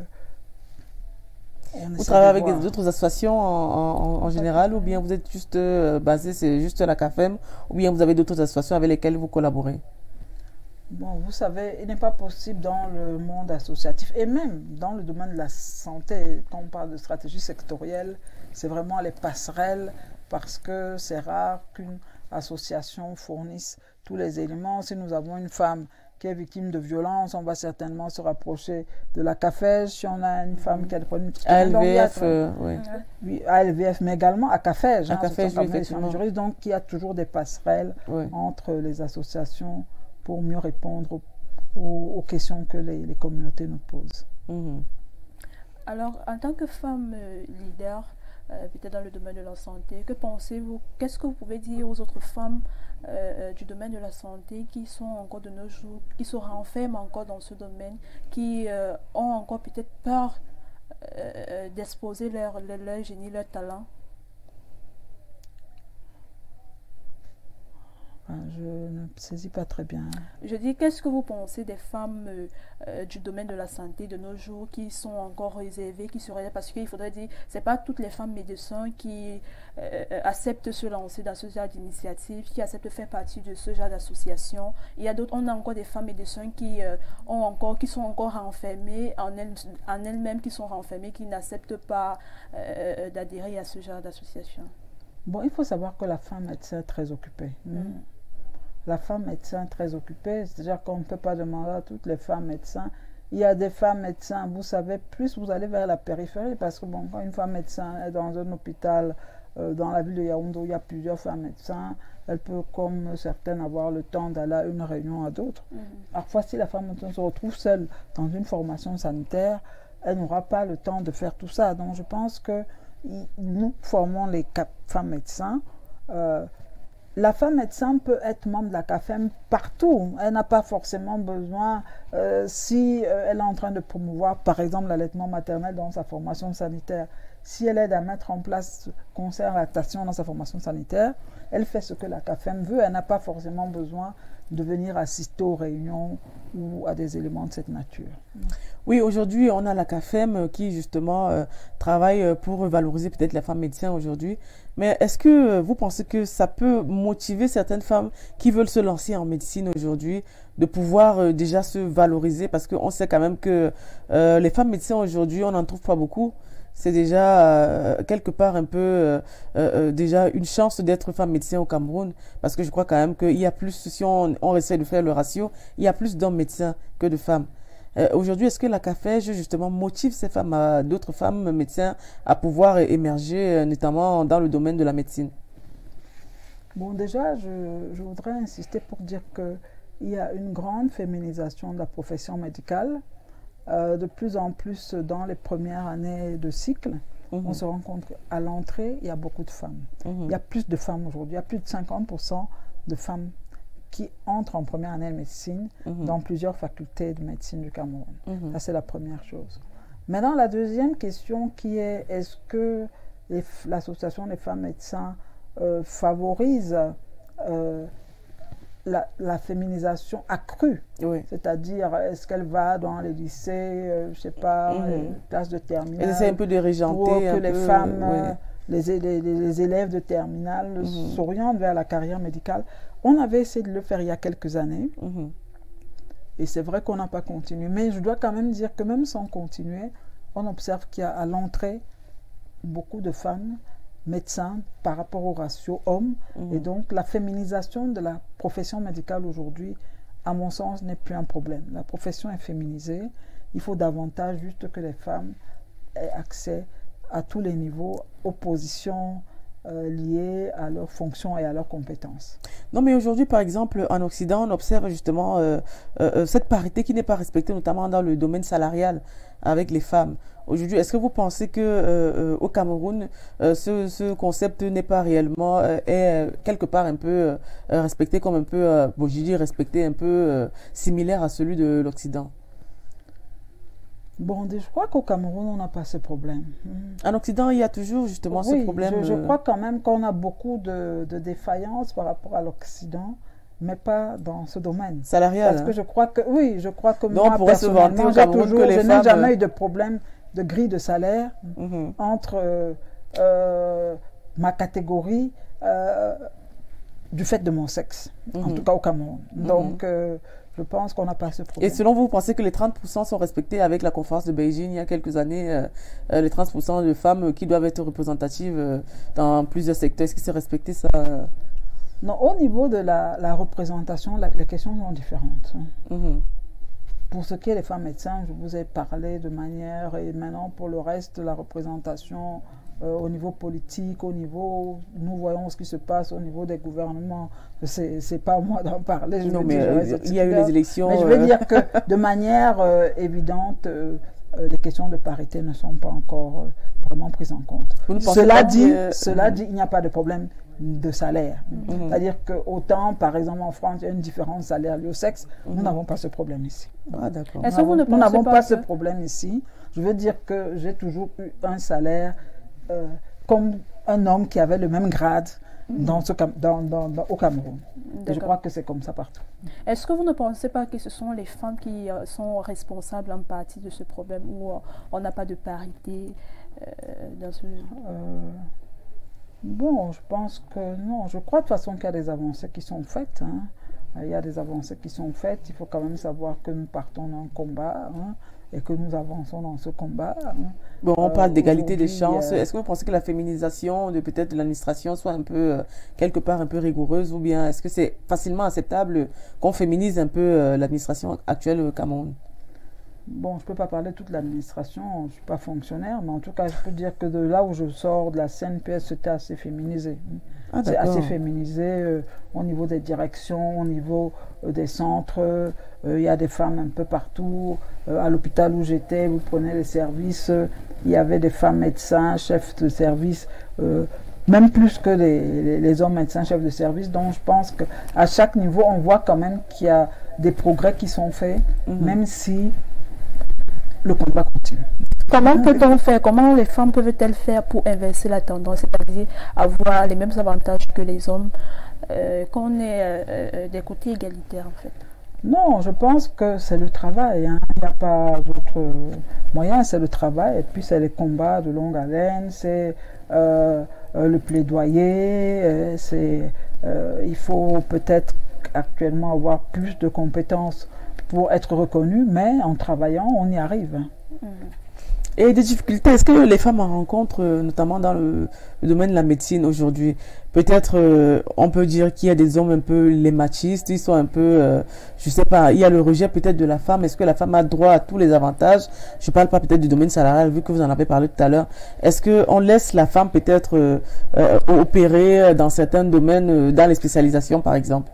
vous travaillez avec d'autres associations en, en, en général ou bien vous êtes juste euh, basé, c'est juste la CAFEM ou bien vous avez d'autres associations avec lesquelles vous collaborez? Bon, vous savez, il n'est pas possible dans le monde associatif et même dans le domaine de la santé, quand on parle de stratégie sectorielle, c'est vraiment les passerelles parce que c'est rare qu'une association fournisse tous les éléments. Si nous avons une femme qui est victime de violence, on va certainement se rapprocher de la CAFEJ. Si on a une femme qui a des problèmes de A L V F, euh, oui. Oui, A L V F, mais également à CAFEJ. À hein, CAFEJ, oui, effectivement. Juristes, donc il y a toujours des passerelles oui. entre les associations pour mieux répondre aux, aux, aux questions que les, les communautés nous posent. Mm-hmm. Alors, en tant que femme euh, leader, euh, peut-être dans le domaine de la santé, que pensez-vous? Qu'est-ce que vous pouvez dire aux autres femmes euh, du domaine de la santé qui sont encore de nos jours, qui se renferment encore dans ce domaine, qui euh, ont encore peut-être peur euh, d'exposer leur, leur, leur génie, leur talent? Je ne saisis pas très bien. Je dis, qu'est-ce que vous pensez des femmes euh, euh, du domaine de la santé de nos jours qui sont encore réservées, qui seraient, parce qu'il faudrait dire, c'est pas toutes les femmes médecins qui euh, acceptent se lancer dans ce genre d'initiative, qui acceptent de faire partie de ce genre d'association. Il y a d'autres, on a encore des femmes médecins qui euh, ont encore, qui sont encore renfermées en elles, en elles-mêmes, qui sont renfermées, qui n'acceptent pas euh, d'adhérer à ce genre d'association. Bon, il faut savoir que la femme médecin est très occupée. Mm. Mm. La femme médecin très occupée, c'est-à-dire qu'on ne peut pas demander à toutes les femmes médecins. Il y a des femmes médecins, vous savez, plus vous allez vers la périphérie, parce que bon, quand une femme médecin est dans un hôpital, euh, dans la ville de Yaoundé, où il y a plusieurs femmes médecins, elle peut, comme certaines, avoir le temps d'aller à une réunion à d'autres. Mm-hmm. Parfois, si la femme médecin se retrouve seule dans une formation sanitaire, elle n'aura pas le temps de faire tout ça. Donc, je pense que nous formons les femmes médecins. Euh, La femme médecin peut être membre de la CAFEM partout. Elle n'a pas forcément besoin, euh, si euh, elle est en train de promouvoir, par exemple, l'allaitement maternel dans sa formation sanitaire, si elle aide à mettre en place concert lactation dans sa formation sanitaire, elle fait ce que la CAFEM veut. Elle n'a pas forcément besoin de venir assister aux réunions ou à des éléments de cette nature. Oui, aujourd'hui, on a la CAFEM qui, justement, euh, travaille pour valoriser peut-être la femme médecin aujourd'hui. Mais est-ce que vous pensez que ça peut motiver certaines femmes qui veulent se lancer en médecine aujourd'hui de pouvoir euh, déjà se valoriser? Parce qu'on sait quand même que euh, les femmes médecins aujourd'hui, on n'en trouve pas beaucoup. C'est déjà euh, quelque part un peu euh, euh, déjà une chance d'être femme médecin au Cameroun, parce que je crois quand même qu'il y a plus, si on, on essaie de faire le ratio, il y a plus d'hommes médecins que de femmes. Euh, aujourd'hui, est-ce que la CAFEJ justement motive ces femmes, d'autres femmes médecins à pouvoir émerger, euh, notamment dans le domaine de la médecine? Bon, déjà, je, je voudrais insister pour dire qu'il y a une grande féminisation de la profession médicale. Euh, de plus en plus dans les premières années de cycle, mmh. on se rend compte qu'à l'entrée, il y a beaucoup de femmes. Mmh. Il y a plus de femmes aujourd'hui. Il y a plus de cinquante pour cent de femmes qui entrent en première année de médecine mmh. dans plusieurs facultés de médecine du Cameroun. Mmh. Ça, c'est la première chose. Maintenant, la deuxième question qui est, est-ce que l'association des femmes médecins euh, favorise euh, La, la féminisation accrue, oui. C'est-à-dire est-ce qu'elle va dans les lycées, euh, je sais pas, mm-hmm. les classes de terminale, essaie un peu de régenter, pour que les peu, femmes, oui. euh, les, les, les élèves de terminale mm-hmm. s'orientent vers la carrière médicale. On avait essayé de le faire il y a quelques années, mm-hmm. et c'est vrai qu'on n'a pas continué, mais je dois quand même dire que même sans continuer, on observe qu'il y a à l'entrée beaucoup de femmes médecins par rapport au ratio homme. Mmh. Et donc, la féminisation de la profession médicale aujourd'hui, à mon sens, n'est plus un problème. La profession est féminisée. Il faut davantage juste que les femmes aient accès à tous les niveaux, aux positions euh, liées à leurs fonctions et à leurs compétences. Non, mais aujourd'hui, par exemple, en Occident, on observe justement euh, euh, cette parité qui n'est pas respectée, notamment dans le domaine salarial avec les femmes. Aujourd'hui, est-ce que vous pensez que euh, au Cameroun, euh, ce, ce concept n'est pas réellement, euh, est euh, quelque part un peu euh, respecté comme un peu, euh, bon, je dis respecté un peu euh, similaire à celui de l'Occident? Bon, je crois qu'au Cameroun, on n'a pas ce problème. Mmh. En Occident, il y a toujours justement oui, ce problème. Je, je crois quand même qu'on a beaucoup de, de défaillances par rapport à l'Occident, mais pas dans ce domaine. Salarial. Parce hein. que je crois que, oui, je crois que Donc, moi, on pourrait se vanter au Cameroun toujours, que les je femmes... n'ai jamais eu de problème de grille de salaire mmh. entre euh, euh, ma catégorie euh, du fait de mon sexe, mmh. en tout cas au Cameroun. Mmh. Donc, euh, je pense qu'on n'a pas ce problème. Et selon vous, vous pensez que les trente pour cent sont respectés avec la conférence de Beijing il y a quelques années, euh, euh, les trente pour cent de femmes qui doivent être représentatives euh, dans plusieurs secteurs, est-ce que c'est respecté ça? Non, au niveau de la, la représentation, la, les questions sont différentes. Mm-hmm. Pour ce qui est des femmes médecins, je vous ai parlé de manière, et maintenant pour le reste, la représentation euh, au niveau politique, au niveau, nous voyons ce qui se passe au niveau des gouvernements. C'est pas à moi d'en parler. Je non, mais dire, euh, il y a eu les élections. Mais je veux euh... dire que de manière euh, évidente, euh, euh, les questions de parité ne sont pas encore euh, vraiment prises en compte. Cela dit, que... cela dit, il n'y a pas de problème de salaire. Mm-hmm. C'est-à-dire que autant, par exemple, en France, il y a une différence salaire liée au sexe, mm-hmm. nous n'avons pas ce problème ici. Ah, d'accord. Nous n'avons pas, pas ce problème ici. Je veux dire que j'ai toujours eu un salaire euh, comme un homme qui avait le même grade mm-hmm. dans ce, dans, dans, dans, au Cameroun. Et je crois que c'est comme ça partout. Est-ce que vous ne pensez pas que ce sont les femmes qui euh, sont responsables en partie de ce problème où euh, on n'a pas de parité euh, dans ce... Euh, Bon, je pense que non. Je crois de toute façon qu'il y a des avancées qui sont faites. Hein. Il y a des avancées qui sont faites. Il faut quand même savoir que nous partons d'un combat hein, et que nous avançons dans ce combat. Hein. Bon, on euh, parle d'égalité des chances. Euh, Est-ce que vous pensez que la féminisation de peut-être de l'administration soit un peu, euh, quelque part, un peu rigoureuse ou bien est-ce que c'est facilement acceptable qu'on féminise un peu euh, l'administration actuelle au Cameroun? Bon, je ne peux pas parler de toute l'administration, je ne suis pas fonctionnaire, mais en tout cas, je peux dire que de là où je sors de la C N P S, c'était assez féminisé. Ah, c'est assez féminisé euh, au niveau des directions, au niveau euh, des centres. Il euh, y a des femmes un peu partout. Euh, à l'hôpital où j'étais, vous prenez les services, il euh, y avait des femmes médecins, chefs de service, euh, même plus que les, les, les hommes médecins, chefs de service. Donc, je pense qu'à chaque niveau, on voit quand même qu'il y a des progrès qui sont faits, mm-hmm. même si le combat continue. Comment peut-on faire, comment les femmes peuvent-elles faire pour inverser la tendance, c'est-à-dire avoir les mêmes avantages que les hommes, euh, qu'on ait euh, euh, des côtés égalitaires en fait? Non, je pense que c'est le travail. Hein. Il n'y a pas d'autre moyen, c'est le travail. Et puis c'est les combats de longue haleine, c'est euh, euh, le plaidoyer, euh, c'est euh, il faut peut-être actuellement avoir plus de compétences pour être reconnu, mais en travaillant, on y arrive. Mmh. Et des difficultés, est-ce que les femmes en rencontrent, notamment dans le, le domaine de la médecine aujourd'hui? Peut-être, euh, on peut dire qu'il y a des hommes un peu les machistes, ils sont un peu, euh, je sais pas, il y a le rejet peut-être de la femme. Est-ce que la femme a droit à tous les avantages? Je parle pas peut-être du domaine salarial, vu que vous en avez parlé tout à l'heure. Est-ce qu'on laisse la femme peut-être euh, euh, opérer dans certains domaines, euh, dans les spécialisations par exemple?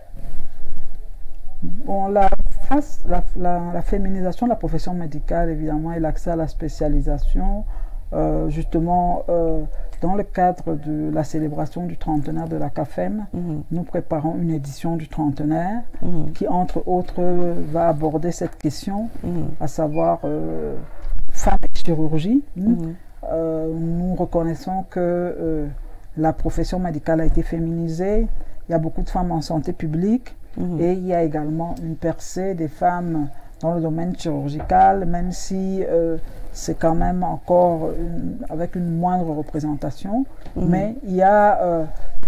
Bon, la, la, la, la féminisation de la profession médicale, évidemment, et l'accès à la spécialisation, euh, justement, euh, dans le cadre de la célébration du trentenaire de la C A F E M, mmh. nous préparons une édition du trentenaire mmh. qui, entre autres, va aborder cette question, mmh. à savoir euh, femmes et chirurgie. Mmh. Euh, nous reconnaissons que euh, la profession médicale a été féminisée, il y a beaucoup de femmes en santé publique, Mmh. et il y a également une percée des femmes dans le domaine chirurgical, même si euh, c'est quand même encore une, avec une moindre représentation, mmh. mais il y a euh,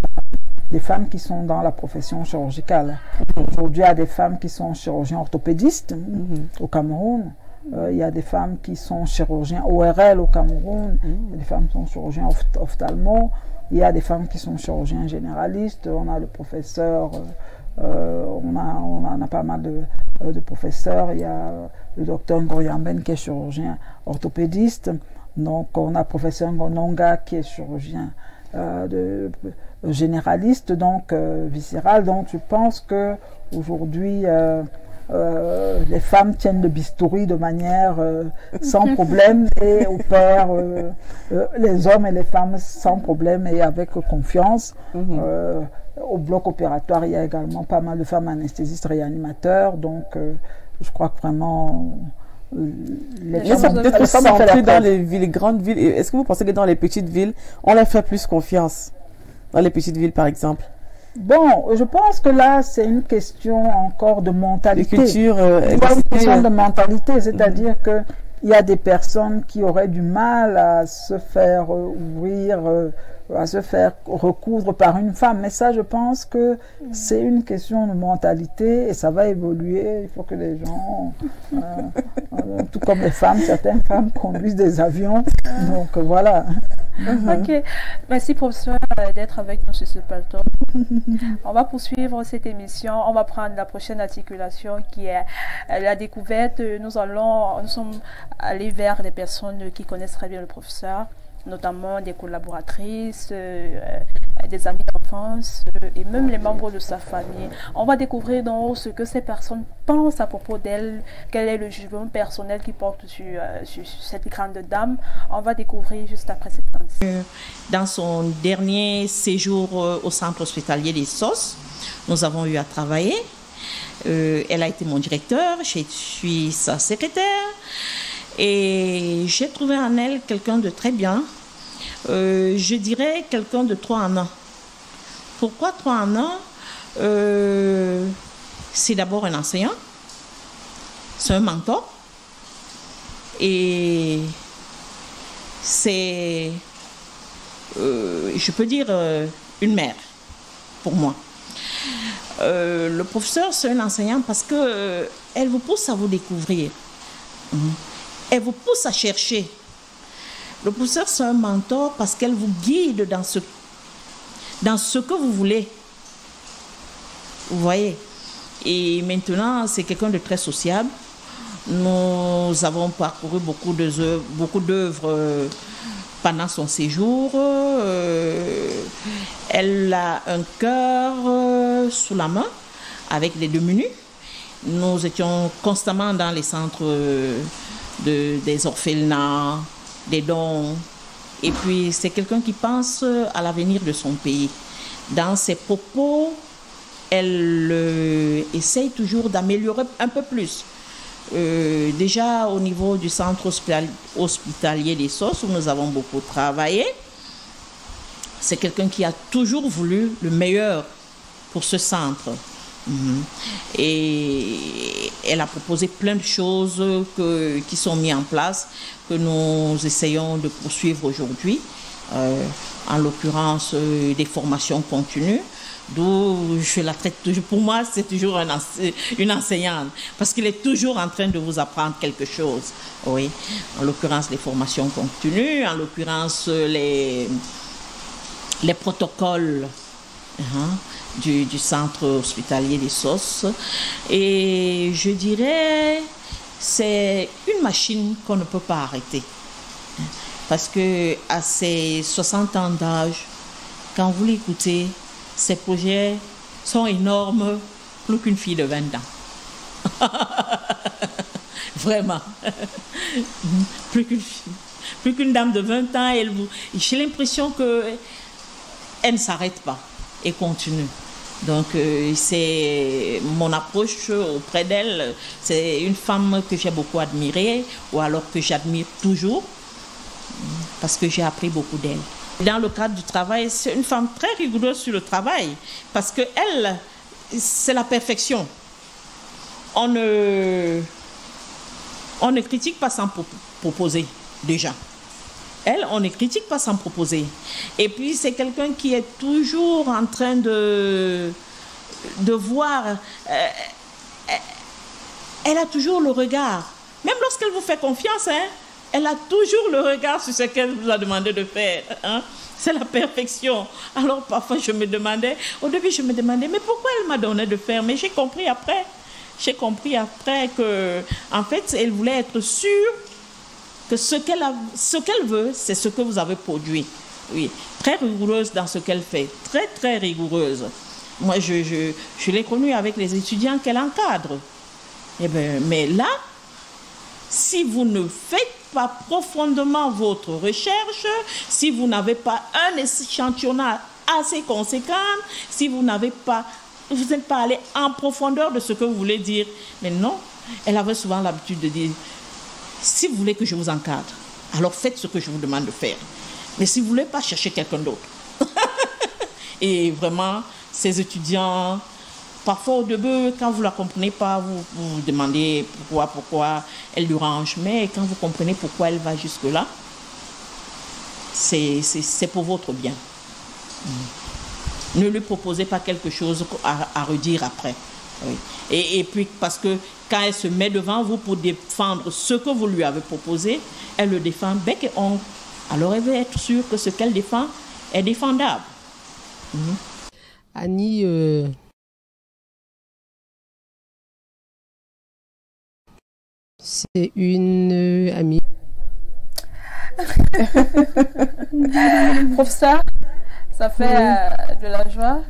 des femmes qui sont dans la profession chirurgicale. Mmh. Aujourd'hui, il y a des femmes qui sont chirurgiens orthopédistes mmh. au Cameroun. Euh, il y a des femmes qui sont chirurgiens O R L au Cameroun. Mmh. Il y a des femmes qui sont chirurgiens opht ophtalmo. Il y a des femmes qui sont chirurgiens généralistes. On a le professeur... Euh, Euh, on, a, on, a, on a pas mal de, euh, de professeurs. Il y a le docteur Ngoyamben qui est chirurgien orthopédiste. Donc on a le professeur Ngononga qui est chirurgien euh, de, de, généraliste, donc euh, viscéral. Donc je pense qu'aujourd'hui, euh, euh, les femmes tiennent le bistouri de manière euh, sans problème et opèrent euh, euh, les hommes et les femmes sans problème et avec confiance. Mm-hmm. euh, Au bloc opératoire, il y a également pas mal de femmes anesthésistes, réanimateurs. Donc, euh, je crois que vraiment, euh, les femmes... Ça peut-être centré dans les villes, les grandes villes. Est-ce que vous pensez que dans les petites villes, on leur fait plus confiance? Dans les petites villes, par exemple? Bon, je pense que là, c'est une question encore de mentalité. De culture. Euh, c'est une question de mentalité, c'est-à-dire mm-hmm. que il y a des personnes qui auraient du mal à se faire euh, ouvrir... Euh, à se faire recoudre par une femme. Mais ça, je pense que c'est une question de mentalité et ça va évoluer. Il faut que les gens, euh, euh, tout comme les femmes, certaines femmes conduisent des avions. Donc voilà. Mm-hmm. Ok, merci professeur d'être avec nous sur ce plateau. On va poursuivre cette émission. On va prendre la prochaine articulation qui est la découverte. Nous allons, nous sommes allés vers des personnes qui connaissent très bien le professeur, notamment des collaboratrices, euh, des amis d'enfance euh, et même les membres de sa famille. On va découvrir donc ce que ces personnes pensent à propos d'elle, quel est le jugement personnel qui porte sur, euh, sur, sur cette grande dame. On va découvrir juste après cette transition. Dans son dernier séjour au centre hospitalier des S O S, nous avons eu à travailler. Euh, elle a été mon directeur, je suis sa secrétaire. Et j'ai trouvé en elle quelqu'un de très bien. Euh, je dirais quelqu'un de trois en un. Pourquoi trois en un? euh, C'est d'abord un enseignant. C'est un mentor. Et c'est, euh, je peux dire, euh, une mère pour moi. Euh, le professeur, c'est un enseignant parce que euh, elle vous pousse à vous découvrir. Mmh. Elle vous pousse à chercher. Le professeur, c'est un mentor parce qu'elle vous guide dans ce, dans ce que vous voulez. Vous voyez? Et maintenant, c'est quelqu'un de très sociable. Nous avons parcouru beaucoup d'œuvres, beaucoup d'œuvres pendant son séjour. Euh, elle a un cœur euh, sous la main avec les deux menus. Nous étions constamment dans les centres euh, de, des orphelinats, des dons. Et puis, c'est quelqu'un qui pense à l'avenir de son pays. Dans ses propos, elle euh, essaye toujours d'améliorer un peu plus. Euh, déjà au niveau du centre hospital, hospitalier des S O S, où nous avons beaucoup travaillé, c'est quelqu'un qui a toujours voulu le meilleur pour ce centre. Mmh. Et elle a proposé plein de choses que, qui sont mises en place, que nous essayons de poursuivre aujourd'hui. Euh, en l'occurrence, euh, des formations continues, d'où je la traite toujours. Pour moi, c'est toujours un ense- une enseignante, parce qu'elle est toujours en train de vous apprendre quelque chose. Oui, en l'occurrence, les formations continues, en l'occurrence, les, les protocoles hein, du, du centre hospitalier des S O S. Et je dirais, c'est une machine qu'on ne peut pas arrêter. Parce qu'à ses soixante ans d'âge, quand vous l'écoutez, ses projets sont énormes, plus qu'une fille de vingt ans. Vraiment. Plus qu'une fille. Plus qu'une dame de vingt ans, elle vous... j'ai l'impression qu'elle ne s'arrête pas et continue. Donc, euh, c'est mon approche auprès d'elle. C'est une femme que j'ai beaucoup admirée, ou alors que j'admire toujours, parce que j'ai appris beaucoup d'elle. Dans le cadre du travail, c'est une femme très rigoureuse sur le travail, parce qu'elle, c'est la perfection. On ne, on ne critique pas sans proposer, déjà. Elle, on ne critique pas sans proposer. Et puis, c'est quelqu'un qui est toujours en train de, de voir. Euh, elle a toujours le regard. Même lorsqu'elle vous fait confiance, hein, elle a toujours le regard sur ce qu'elle vous a demandé de faire. Hein. C'est la perfection. Alors, parfois, je me demandais, au début, je me demandais, mais pourquoi elle m'a donné de faire? Mais j'ai compris après. J'ai compris après que, en fait, elle voulait être sûre que ce qu'elle a, ce qu'elle veut, c'est ce que vous avez produit. Oui, très rigoureuse dans ce qu'elle fait, très très rigoureuse. Moi, je, je, je l'ai connue avec les étudiants qu'elle encadre. Eh bien, mais là, si vous ne faites pas profondément votre recherche, si vous n'avez pas un échantillonnage assez conséquent, si vous n'avez pas, vous n'êtes pas allé en profondeur de ce que vous voulez dire, mais non, elle avait souvent l'habitude de dire, si vous voulez que je vous encadre, alors faites ce que je vous demande de faire. Mais si vous ne voulez pas, chercher quelqu'un d'autre. Et vraiment, ces étudiants, parfois au début, quand vous ne la comprenez pas, vous, vous vous demandez pourquoi, pourquoi elle lui range. Mais quand vous comprenez pourquoi elle va jusque-là, c'est, c'est, c'est pour votre bien. Ne lui proposez pas quelque chose à, à redire après. Oui. Et, et puis parce que quand elle se met devant vous pour défendre ce que vous lui avez proposé, elle le défend bec et ongle. alors elle veut être sûre que ce qu'elle défend est défendable. Mmh. Annie, euh, c'est une euh, amie. Professeur, ça fait euh, de la joie.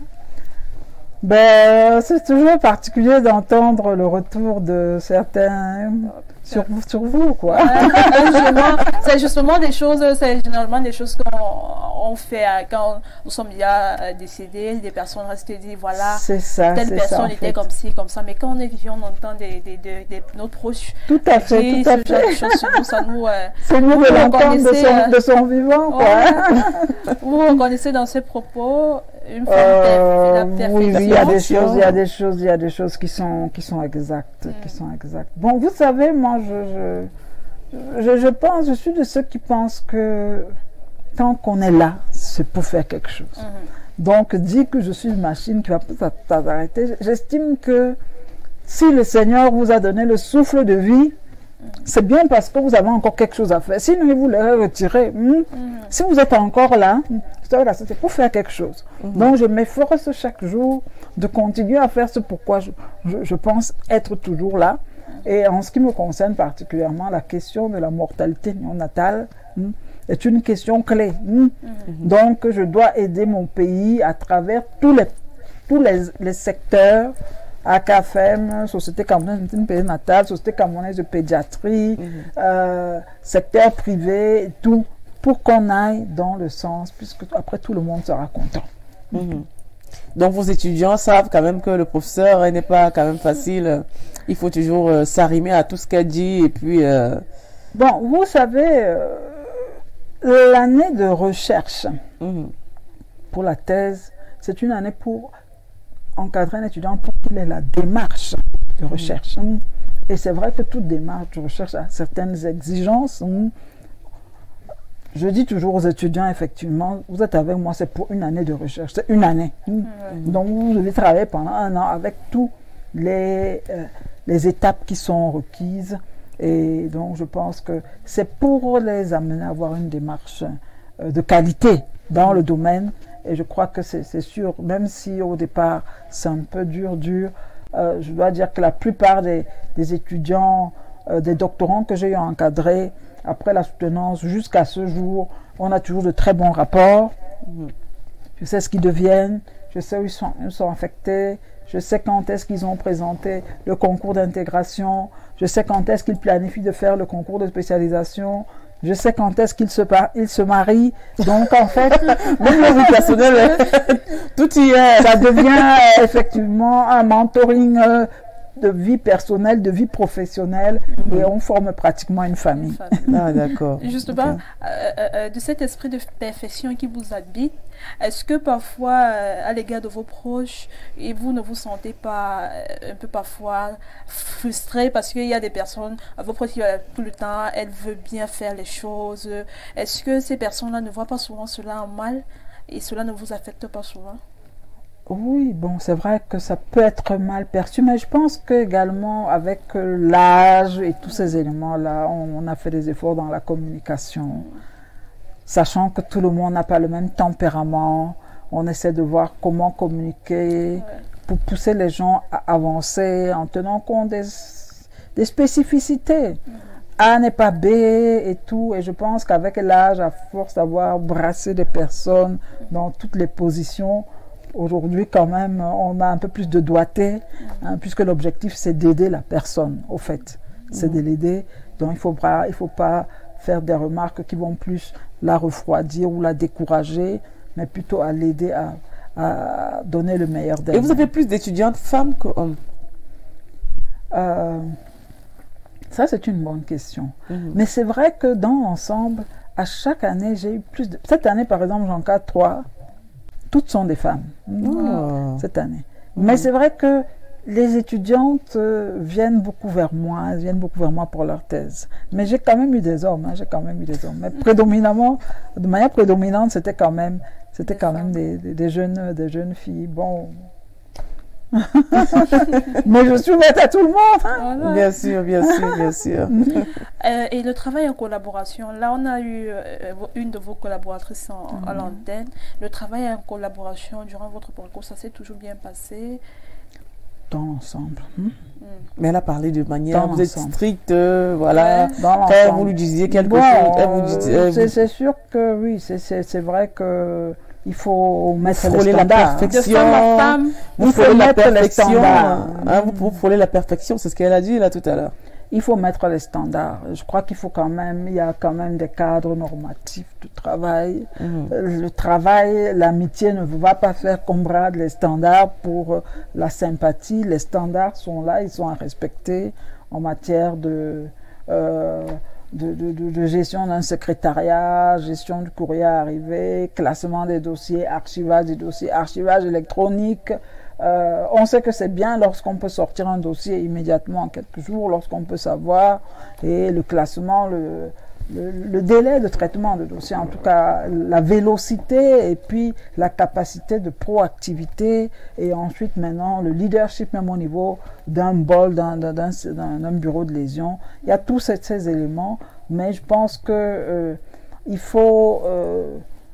Ben, c'est toujours particulier d'entendre le retour de certains sur, sur vous, quoi. C'est justement des choses, c'est généralement des choses qu'on on fait quand nous sommes déjà décédés, des personnes restent dit voilà, ça, telle personne ça, était fait. comme ci, comme ça, mais quand on est vivant, on entend des, des, des, des, nos proches. Tout à fait, dire, tout à ce fait. genre de choses sur nous, ça nous. Euh, c'est nous de l'entendre de son, de son vivant, quoi. Ouais. Vous reconnaissez dans ses propos une forme euh, de oui, oui, il y a des choses, il y a des choses, il y a des choses qui sont, qui sont exactes, mm. qui sont exactes. Bon, vous savez, moi, je, je, je, je pense, je suis de ceux qui pensent que tant qu'on est là, c'est pour faire quelque chose. Mm-hmm. Donc, dire que je suis une machine qui va pas s'arrêter, j'estime que si le Seigneur vous a donné le souffle de vie, c'est bien parce que vous avez encore quelque chose à faire. Sinon, il vous l'aurait retiré. Hmm? Mm-hmm. Si vous êtes encore là, c'est pour faire quelque chose. Mm-hmm. Donc, je m'efforce chaque jour de continuer à faire ce pourquoi je, je, je pense être toujours là. Et en ce qui me concerne particulièrement, la question de la mortalité néonatale hmm, est une question clé. Hmm? Mm-hmm. Donc, je dois aider mon pays à travers tous les, tous les, les secteurs. A C A F E M, Société camerounaise de périnatale, Société camerounaise de pédiatrie, mmh. euh, secteur privé, tout, pour qu'on aille dans le sens, puisque après tout le monde sera content. Mmh. Donc vos étudiants savent quand même que le professeur n'est pas quand même facile, il faut toujours euh, s'arrimer à tout ce qu'elle dit et puis... Euh... Bon, vous savez, euh, l'année de recherche mmh. pour la thèse, c'est une année pour... encadrer un étudiant pour qu'il ait la démarche de recherche. Mmh. Et c'est vrai que toute démarche de recherche a certaines exigences. Mmh. Je dis toujours aux étudiants, effectivement, vous êtes avec moi, c'est pour une année de recherche. C'est une année. Mmh. Mmh. Donc, vous devez travailler pendant un an avec toutes les, euh, les étapes qui sont requises. Et donc, je pense que c'est pour les amener à avoir une démarche euh, de qualité dans mmh. le domaine. Et je crois que c'est sûr, même si au départ c'est un peu dur, dur, euh, je dois dire que la plupart des, des étudiants, euh, des doctorants que j'ai eu encadrés, après la soutenance jusqu'à ce jour, on a toujours de très bons rapports. Mmh. Je sais ce qu'ils deviennent, je sais où ils sont, ils sont affectés, je sais quand est-ce qu'ils ont présenté le concours d'intégration, je sais quand est-ce qu'ils planifient de faire le concours de spécialisation. Je sais quand est-ce qu'il se, il se marie. Donc, en fait, même la vie personnelle, tout y est. Ça devient euh, effectivement un mentoring euh, de vie personnelle, de vie professionnelle. Mm-hmm. Et on forme pratiquement une famille. Une famille. Ah, d'accord. Justement, okay. euh, euh, de cet esprit de perfection qui vous habite, est-ce que parfois, euh, à l'égard de vos proches, et vous ne vous sentez pas euh, un peu parfois frustré parce qu'il y a des personnes, vos proches qui tout le temps, elles veulent bien faire les choses. Est-ce que ces personnes-là ne voient pas souvent cela en mal et cela ne vous affecte pas souvent? Oui, bon, c'est vrai que ça peut être mal perçu, mais je pense qu'également avec l'âge et tous ces éléments-là, on, on a fait des efforts dans la communication. Sachant que tout le monde n'a pas le même tempérament, on essaie de voir comment communiquer ouais. pour pousser les gens à avancer en tenant compte des, des spécificités. Mm-hmm. A n'est pas B et tout, et je pense qu'avec l'âge, à force d'avoir brassé des personnes dans toutes les positions, aujourd'hui quand même, on a un peu plus de doigté, mm-hmm. hein, puisque l'objectif c'est d'aider la personne, au fait. C'est mm-hmm. de l'aider, donc il ne faut pas, il faut pas faire des remarques qui vont plus la refroidir ou la décourager, mais plutôt à l'aider à, à donner le meilleur d'elle. Et vous avez plus d'étudiantes femmes qu'hommes? euh, Ça, c'est une bonne question. Mmh. Mais c'est vrai que dans l'ensemble, à chaque année, j'ai eu plus de... Cette année, par exemple, j'encadre trois. Toutes sont des femmes. Oh. Cette année. Mmh. Mais c'est vrai que les étudiantes euh, viennent beaucoup vers moi, elles viennent beaucoup vers moi pour leur thèse. Mais j'ai quand même eu des hommes, hein, j'ai quand même eu des hommes. Mais prédominamment, de manière prédominante, c'était quand même, c'était quand même des, des, des, jeunes, des jeunes filles. Bon, Mais je suis ouverte à tout le monde. Hein. Voilà. Bien sûr, bien sûr, bien sûr. Euh, et le travail en collaboration, là on a eu euh, une de vos collaboratrices en, Mhm. à l'antenne. Le travail en collaboration durant votre parcours, ça s'est toujours bien passé? Dans l'ensemble. Hmm? Mais elle a parlé de manière, Dans vous êtes l'ensemble. stricte, euh, voilà. Ouais. Dans Quand l'ensemble. vous lui disiez quelque Bon, chose, elle vous euh, dit, elle c'est vous- c'est sûr que oui, c'est- c'est c'est vrai que il faut mettre les frôlez la standards. De perfection. femme à femme? Vous Il faut frôlez la mettre les perfection. standards. Hein, vous, vous frôlez la perfection, c'est ce qu'elle a dit là tout à l'heure. Il faut mettre les standards. Je crois qu'il faut quand même, il y a quand même des cadres normatifs de travail. Mhm. Euh, Le travail, l'amitié ne va pas faire qu'on brade les standards pour euh, la sympathie. Les standards sont là, ils sont à respecter en matière de, euh, de, de- de- de gestion d'un secrétariat, gestion du courrier arrivé, classement des dossiers, archivage des dossiers, archivage électronique. Euh, on sait que c'est bien lorsqu'on peut sortir un dossier immédiatement en quelques jours, lorsqu'on peut savoir, et le classement, le, le, le délai de traitement de dossier, en tout cas la vélocité et puis la capacité de proactivité, et ensuite maintenant le leadership même au niveau d'un bol, d'un d'un- d'un- d'un- d'un bureau de lésion. Il y a tous ces, ces éléments, mais je pense que euh, il faut euh,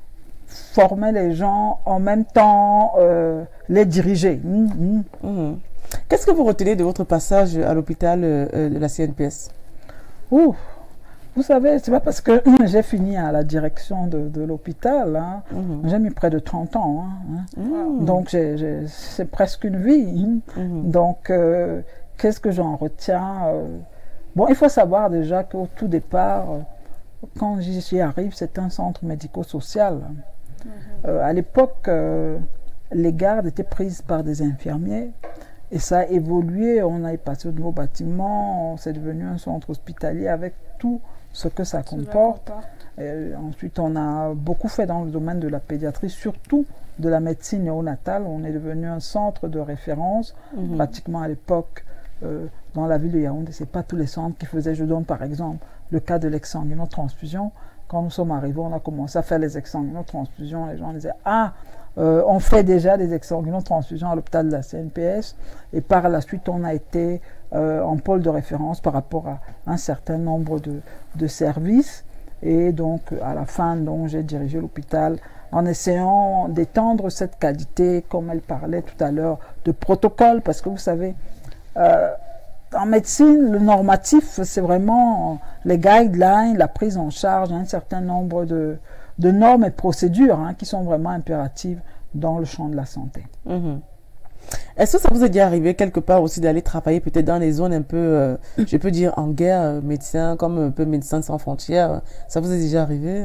former les gens, en même temps euh, les diriger. Hum, hum. Mhm. Qu'est-ce que vous retenez de votre passage à l'hôpital euh, euh, de la C N P S? Ouh, vous savez, c'est pas parce que j'ai fini à la direction de, de l'hôpital, hein. Mhm. J'ai mis près de trente ans, hein, hein. Mhm. Donc j'ai- j'ai- c'est presque une vie. Hein. Mhm. Donc euh, qu'est-ce que j'en retiens? euh, Bon, il faut savoir déjà qu'au tout départ, euh, quand j'y j'y arrive, c'est un centre médico-social. Euh, à l'époque, euh, les gardes étaient prises par des infirmiers et ça a évolué. On a passé au nouveau bâtiment, c'est devenu un centre hospitalier avec tout ce que ça comporte. Et ensuite, on a beaucoup fait dans le domaine de la pédiatrie, surtout de la médecine néonatale. On est devenu un centre de référence. Mhm. Pratiquement à l'époque, euh, dans la ville de Yaoundé, ce n'est pas tous les centres qui faisaient. Je donne par exemple le cas de l'exsanguinotransfusion. Quand nous sommes arrivés, on a commencé à faire les exsanguinotransfusions. Les gens disaient « Ah, euh, on fait déjà des exsanguinotransfusions à l'hôpital de la C N P S. » Et par la suite, on a été euh, en pôle de référence par rapport à un certain nombre de, de services. Et donc, à la fin, donc, j'ai dirigé l'hôpital en essayant d'étendre cette qualité, comme elle parlait tout à l'heure, de protocole. Parce que vous savez, euh, en médecine, le normatif, c'est vraiment les guidelines, la prise en charge d'un certain nombre de, de normes et procédures hein, qui sont vraiment impératives dans le champ de la santé. Mhm. Est-ce que ça vous est déjà arrivé quelque part aussi d'aller travailler peut-être dans les zones un peu, euh, je peux dire en guerre, euh, médecin, comme un peu Médecins sans frontières? Ça vous est déjà arrivé?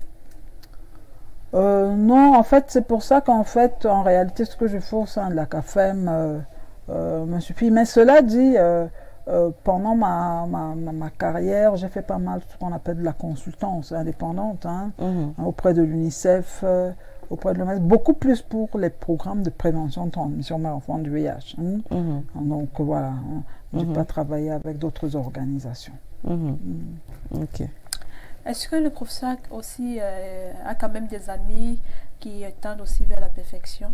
Euh, non, en fait, c'est pour ça qu'en fait, en réalité, ce que je fais au sein de la C A F E M euh, euh, me suffit. Mais cela dit, euh, euh, pendant ma, ma, ma, ma carrière, j'ai fait pas mal ce qu'on appelle de la consultance indépendante hein, Mhm. auprès de l'UNICEF, euh, auprès de l'O M S, beaucoup plus pour les programmes de prévention de transmission mère-enfant du V I H. Hein. Mhm. Donc voilà, hein, je n'ai Mhm. pas travaillé avec d'autres organisations. Mhm. Ok. Est-ce que le professeur aussi euh, a quand même des amis qui tendent aussi vers la perfection?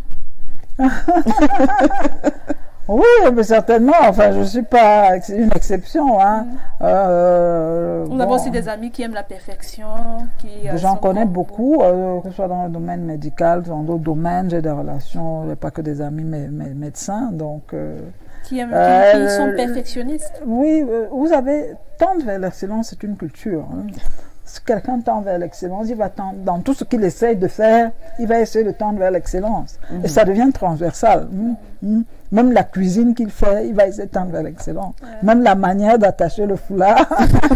Oui, mais certainement. Enfin, je ne suis pas c'est une exception. Hein. Mm. Euh, Nous avons bon, aussi des amis qui aiment la perfection. Qui, euh, J'en sont connais comme beaucoup, euh, que ce soit dans le domaine médical, dans d'autres domaines. J'ai des relations, j'ai pas que des amis mé- mé- médecins. Donc, euh, vous, Qui, aiment, qui- Euh, qui sont le- perfectionnistes. oui, euh, vous avez tendre vers l'excellence, c'est une culture. Hein. Si quelqu'un tend vers l'excellence, il va tendre, dans tout ce qu'il essaye de faire, il va essayer de tendre vers l'excellence. Mhm. Et ça devient transversal. Mm, mm. Même la cuisine qu'il fait, il va essayer de tendre vers l'excellence. Ouais. Même la manière d'attacher le foulard.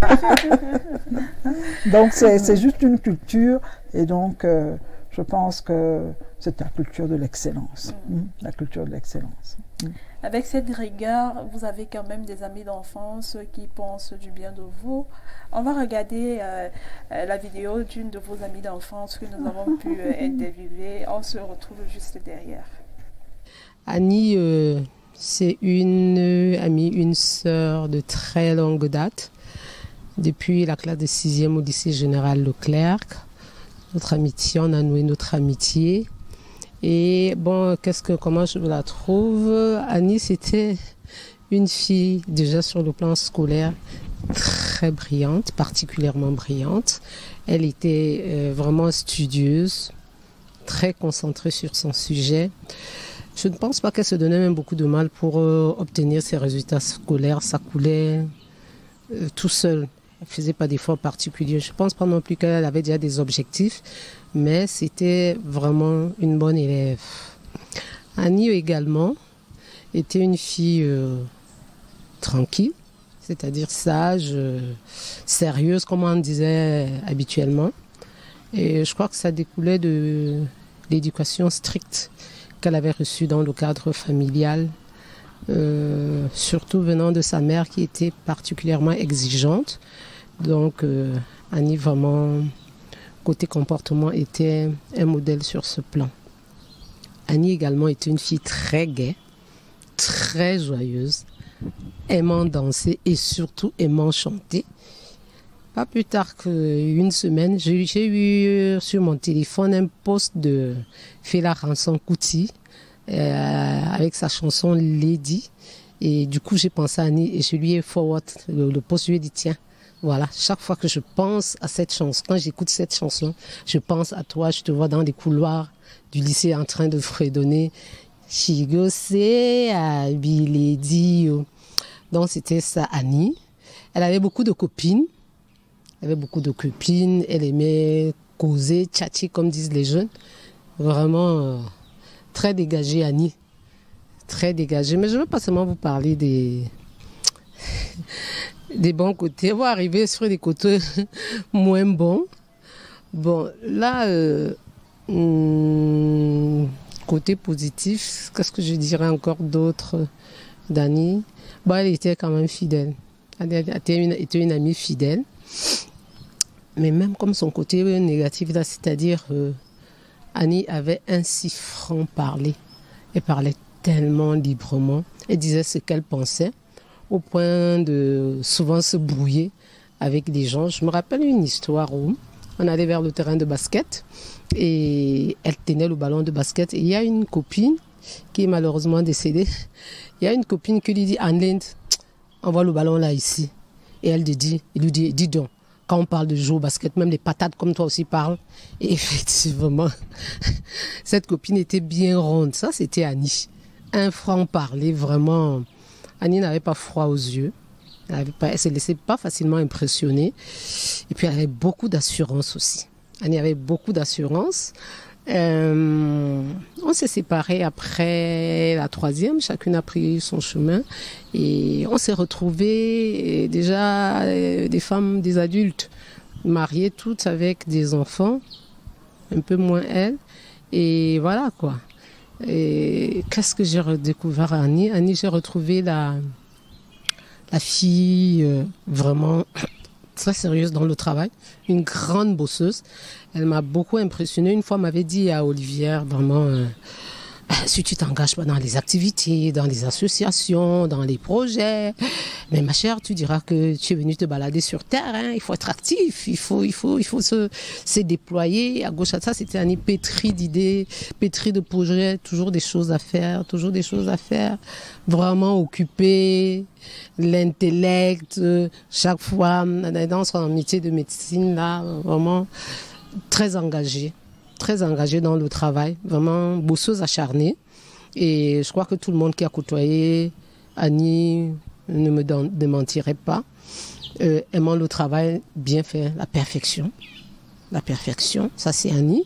Donc c'est c'est juste une culture. Et donc euh, je pense que c'est la culture de l'excellence. Mm, la culture de l'excellence. Mm. Avec cette rigueur, vous avez quand même des amis d'enfance qui pensent du bien de vous. On va regarder euh, euh, la vidéo d'une de vos amies d'enfance que nous avons pu euh, interviewer. On se retrouve juste derrière. Annie, euh, c'est une euh, amie, une sœur de très longue date. Depuis la classe de sixième au lycée général Leclerc, notre amitié, on a noué notre amitié. Et bon, qu'est-ce que, comment je la trouve? Annie, c'était une fille déjà sur le plan scolaire très brillante, particulièrement brillante. Elle était euh, vraiment studieuse, très concentrée sur son sujet. Je ne pense pas qu'elle se donnait même beaucoup de mal pour euh, obtenir ses résultats scolaires. Ça coulait euh, tout seul. Elle ne faisait pas d'efforts particuliers. Je ne pense pas non plus qu'elle avait déjà des objectifs, mais c'était vraiment une bonne élève. Annie également était une fille euh, tranquille, c'est-à-dire sage, euh, sérieuse, comme on disait habituellement. Et je crois que ça découlait de l'éducation stricte qu'elle avait reçue dans le cadre familial, euh, surtout venant de sa mère qui était particulièrement exigeante. Donc euh, Annie, vraiment, côté comportement, était un modèle sur ce plan. Annie également était une fille très gaie, très joyeuse, aimant danser et surtout aimant chanter. Pas plus tard qu'une semaine, j'ai eu sur mon téléphone un post de Fela Ransom Kuti euh, avec sa chanson Lady. Et du coup, j'ai pensé à Annie et je lui ai forward le, le post. Je lui ai dit, tiens, voilà, chaque fois que je pense à cette chanson, quand j'écoute cette chanson, je pense à toi, je te vois dans les couloirs du lycée en train de fredonner Chigo se Lady. Donc, c'était ça, Annie. Elle avait beaucoup de copines. Elle avait beaucoup de copines, elle aimait causer, tchatcher comme disent les jeunes. Vraiment euh, très dégagée, Annie. Très dégagée. Mais je ne veux pas seulement vous parler des, des bons côtés. On va arriver sur des côtés moins bons. Bon, là, euh, hum, côté positif, qu'est-ce que je dirais encore d'autre d'Annie? Bon, elle était quand même fidèle. Elle était une, était une amie fidèle. Mais même comme son côté négatif, là, c'est-à-dire euh, Annie avait un si franc parler. Elle parlait tellement librement. Elle disait ce qu'elle pensait, au point de souvent se brouiller avec des gens. Je me rappelle une histoire où on allait vers le terrain de basket et elle tenait le ballon de basket. Et il y a une copine qui est malheureusement décédée. Il y a une copine qui lui dit, Anne-Linde, envoie le ballon là, ici. Et elle lui dit, il lui dit, dis donc, quand on parle de jouer au basket, même les patates comme toi aussi parlent. Et effectivement, cette copine était bien ronde. Ça, c'était Annie. Un franc-parler, vraiment. Annie n'avait pas froid aux yeux. Elle ne se laissait pas facilement impressionner. Et puis, elle avait beaucoup d'assurance aussi. Annie avait beaucoup d'assurance. Euh, on s'est séparés après la troisième, chacune a pris son chemin et on s'est retrouvés déjà des femmes, des adultes, mariées toutes avec des enfants, un peu moins elle, et voilà quoi. Et qu'est-ce que j'ai redécouvert à Annie? Annie, j'ai retrouvé la, la fille euh, vraiment très sérieuse dans le travail, une grande bosseuse. Elle m'a beaucoup impressionnée. Une fois, elle m'avait dit à Olivière, vraiment, euh, si tu t'engages pas dans les activités, dans les associations, dans les projets, mais ma chère, tu diras que tu es venue te balader sur terre. Hein. Il faut être actif, il faut, il faut, il faut se, se déployer à gauche à ça. C'était Annie pétrie d'idées, pétrie de projets, toujours des choses à faire, toujours des choses à faire. Vraiment occupée, l'intellect, chaque fois dans son métier de médecine là, vraiment très engagée, très engagée dans le travail, vraiment bosseuse acharnée. Et je crois que tout le monde qui a côtoyé Annie ne me démentirait pas. Euh, aimant le travail, bien fait, la perfection. La perfection, ça c'est Annie.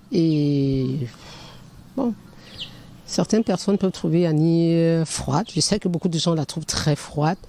Et bon, certaines personnes peuvent trouver Annie froide. Je sais que beaucoup de gens la trouvent très froide.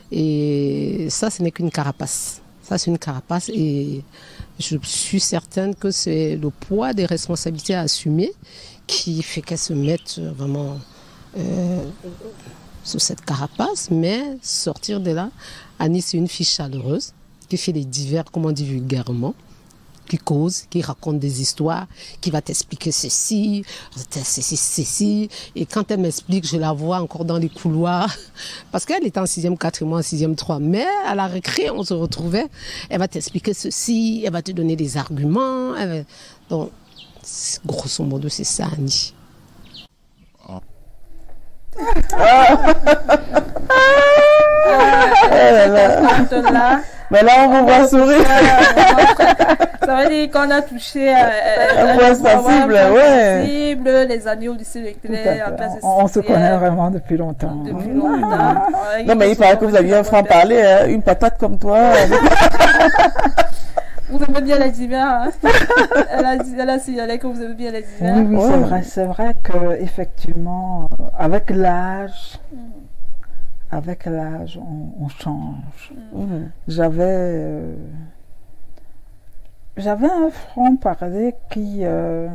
Et ça, ce n'est qu'une carapace. Ça, c'est une carapace et je suis certaine que c'est le poids des responsabilités à assumer qui fait qu'elle se mette vraiment euh, sous cette carapace. Mais sortir de là, Annie, c'est une fille chaleureuse qui fait les divers, comme on dit vulgairement, qui cause, qui raconte des histoires, qui va t'expliquer ceci, ceci, ceci. Et quand elle m'explique, je la vois encore dans les couloirs. Parce qu'elle était en sixième quatre et moi en sixième trois. Mais à la récré, on se retrouvait. Elle va t'expliquer ceci, elle va te donner des arguments. Elle va... Donc, Grosso modo, c'est ça, Annie. Mais là, on vous voit sourire. Ça veut dire qu'on a touché euh, un point sensible, ouais. sensible, les années au lycée Leclerc. On, on se connaît vraiment depuis longtemps. Depuis longtemps. Ouais, non, mais il paraît que vous aviez un franc-parler, hein, une patate comme toi. Vous aimez bien les hivers, hein? Elle a, elle a signalé que vous aimez bien les hivers. Oui, oui, ouais. c'est vrai, c'est vrai que effectivement, avec l'âge, mm. avec l'âge, on, on change. Mm. J'avais, euh, j'avais un franc-parler qui, euh,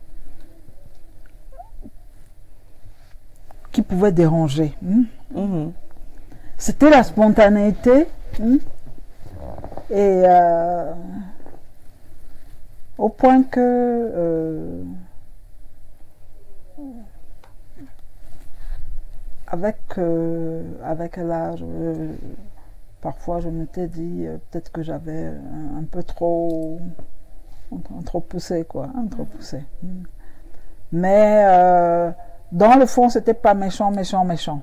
qui pouvait déranger. Mm. Mm. C'était la spontanéité. Mm. Et euh, au point que euh, avec, euh, avec l'âge, euh, parfois je m'étais dit euh, peut-être que j'avais un, un peu trop, un, trop poussé, quoi, un trop poussé. Mais euh, dans le fond, c'était pas méchant, méchant, méchant.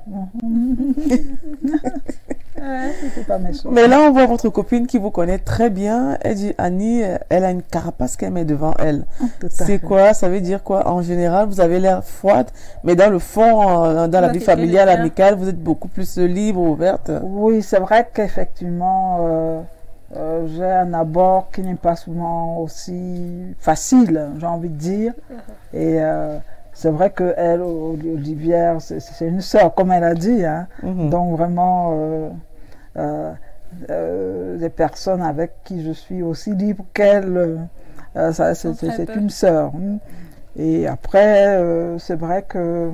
Ouais, c'était pas méchant. Mais là, on voit votre copine qui vous connaît très bien. Elle dit, Annie, elle a une carapace qu'elle met devant elle. C'est quoi? Ça veut dire quoi? En général, vous avez l'air froide, mais dans le fond, dans la vie familiale, amicale, vous êtes beaucoup plus libre, ouverte. Oui, c'est vrai qu'effectivement, euh, euh, j'ai un abord qui n'est pas souvent aussi facile, j'ai envie de dire. Et euh, c'est vrai qu'elle, Olivière, c'est une sœur, comme elle a dit. Hein. Mm-hmm. Donc vraiment, euh, euh, euh, des personnes avec qui je suis aussi libre qu'elle, euh, c'est une sœur. Et après, euh, c'est vrai que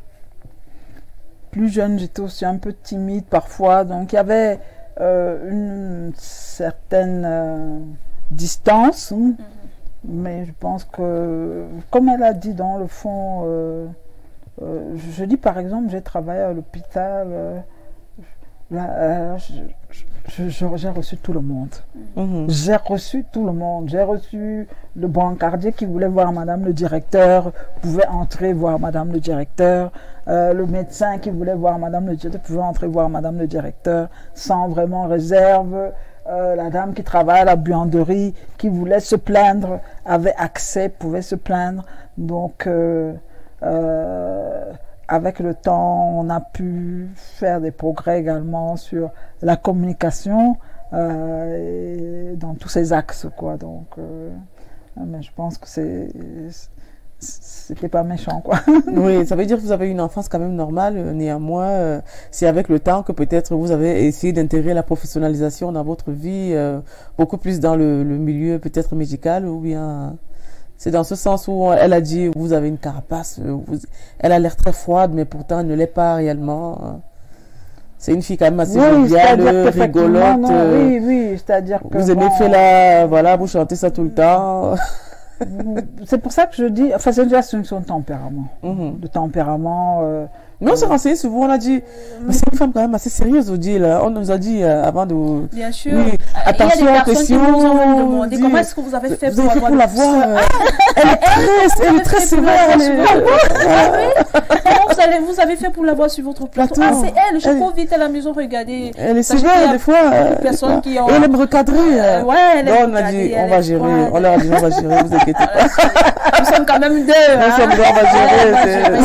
plus jeune, j'étais aussi un peu timide parfois. Donc il y avait euh, une certaine euh, distance. Mm-hmm. Mais je pense que, comme elle a dit dans le fond, euh, euh, je dis par exemple, j'ai travaillé à l'hôpital, euh, euh, j'ai reçu tout le monde. Mm-hmm. J'ai reçu tout le monde. J'ai reçu le brancardier qui voulait voir madame le directeur, pouvait entrer voir madame le directeur. Euh, le médecin qui voulait voir madame le directeur, pouvait entrer voir madame le directeur, sans vraiment réserve. Euh, la dame qui travaille à la buanderie, qui voulait se plaindre, avait accès, pouvait se plaindre. Donc, euh, euh, avec le temps, on a pu faire des progrès également sur la communication euh, et dans tous ces axes, quoi. Donc, euh, mais je pense que c'est... c'était pas méchant, quoi. Oui, ça veut dire que vous avez une enfance quand même normale. Néanmoins, euh, c'est avec le temps que peut-être vous avez essayé d'intégrer la professionnalisation dans votre vie, euh, beaucoup plus dans le, le milieu peut-être médical, ou bien c'est dans ce sens où elle a dit vous avez une carapace, vous, elle a l'air très froide, mais pourtant elle ne l'est pas réellement. C'est une fille quand même assez oui, joviale, rigolote. Non, euh, oui, oui, c'est-à-dire que vous aimez bon, faire la, voilà, vous chantez ça tout le temps. C'est pour ça que je dis, enfin c'est déjà son tempérament, mm-hmm. le tempérament. Euh, Mais on s'est renseigné sur vous, on a dit, mais c'est une femme quand même assez sérieuse, Odile. On nous a dit euh, avant de... Bien sûr. Oui, attention aux questions. Qui nous ont demandé comment est-ce que vous avez fait vous pour avez avoir pour la voir. Euh, elle est très, elle est très sévère. Comment vous, allez, vous avez fait pour la voir sur votre plateau? Ah, c'est elle, je cours vite à la maison regarder. Elle est sévère des fois. Personnes qui ont... Et elle aime recadrer. Euh, ouais, elle aime recadrer. On a dit, on va gérer. On leur a dit, on va gérer, vous inquiétez pas. Nous sommes quand même deux. Nous sommes deux, on va gérer.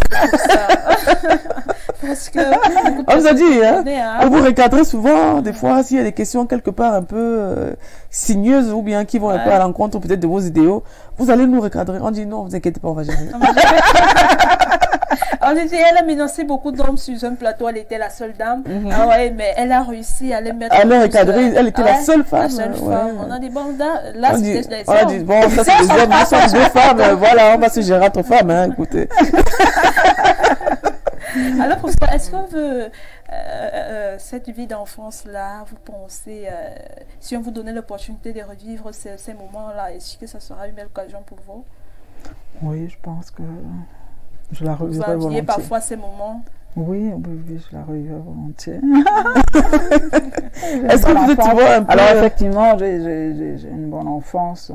Parce que... On vous a dit, hein, on vous recadrez souvent, des fois, s'il y a des questions quelque part un peu euh, sinueuses ou bien qui vont ouais. un peu à l'encontre peut-être de vos idéaux, vous allez nous recadrer. On dit non, vous inquiétez pas, on va gérer. On dit, elle a menacé beaucoup d'hommes sur un plateau, elle était la seule dame. Mm-hmm. Ah ouais, mais elle a réussi à les mettre. Elle a recadré, elle était ouais, la seule femme. La seule ouais. femme. On a dit, bon, là, là c'était les on a dit, bon, ça c'est des hommes, nous sommes deux femmes, voilà, on va se gérer entre femmes, hein, écoutez. Alors, professeur, est-ce que euh, euh, cette vie d'enfance-là, vous pensez, euh, si on vous donnait l'opportunité de revivre ces, ces moments-là, est-ce que ça sera une belle occasion pour vous? Oui, je pense que je la revivrai volontiers. Vous aviez parfois ces moments? Oui, oui, oui, je la revivrai volontiers. Est-ce que vous êtes souvent un peu... Alors, effectivement, j'ai une bonne enfance.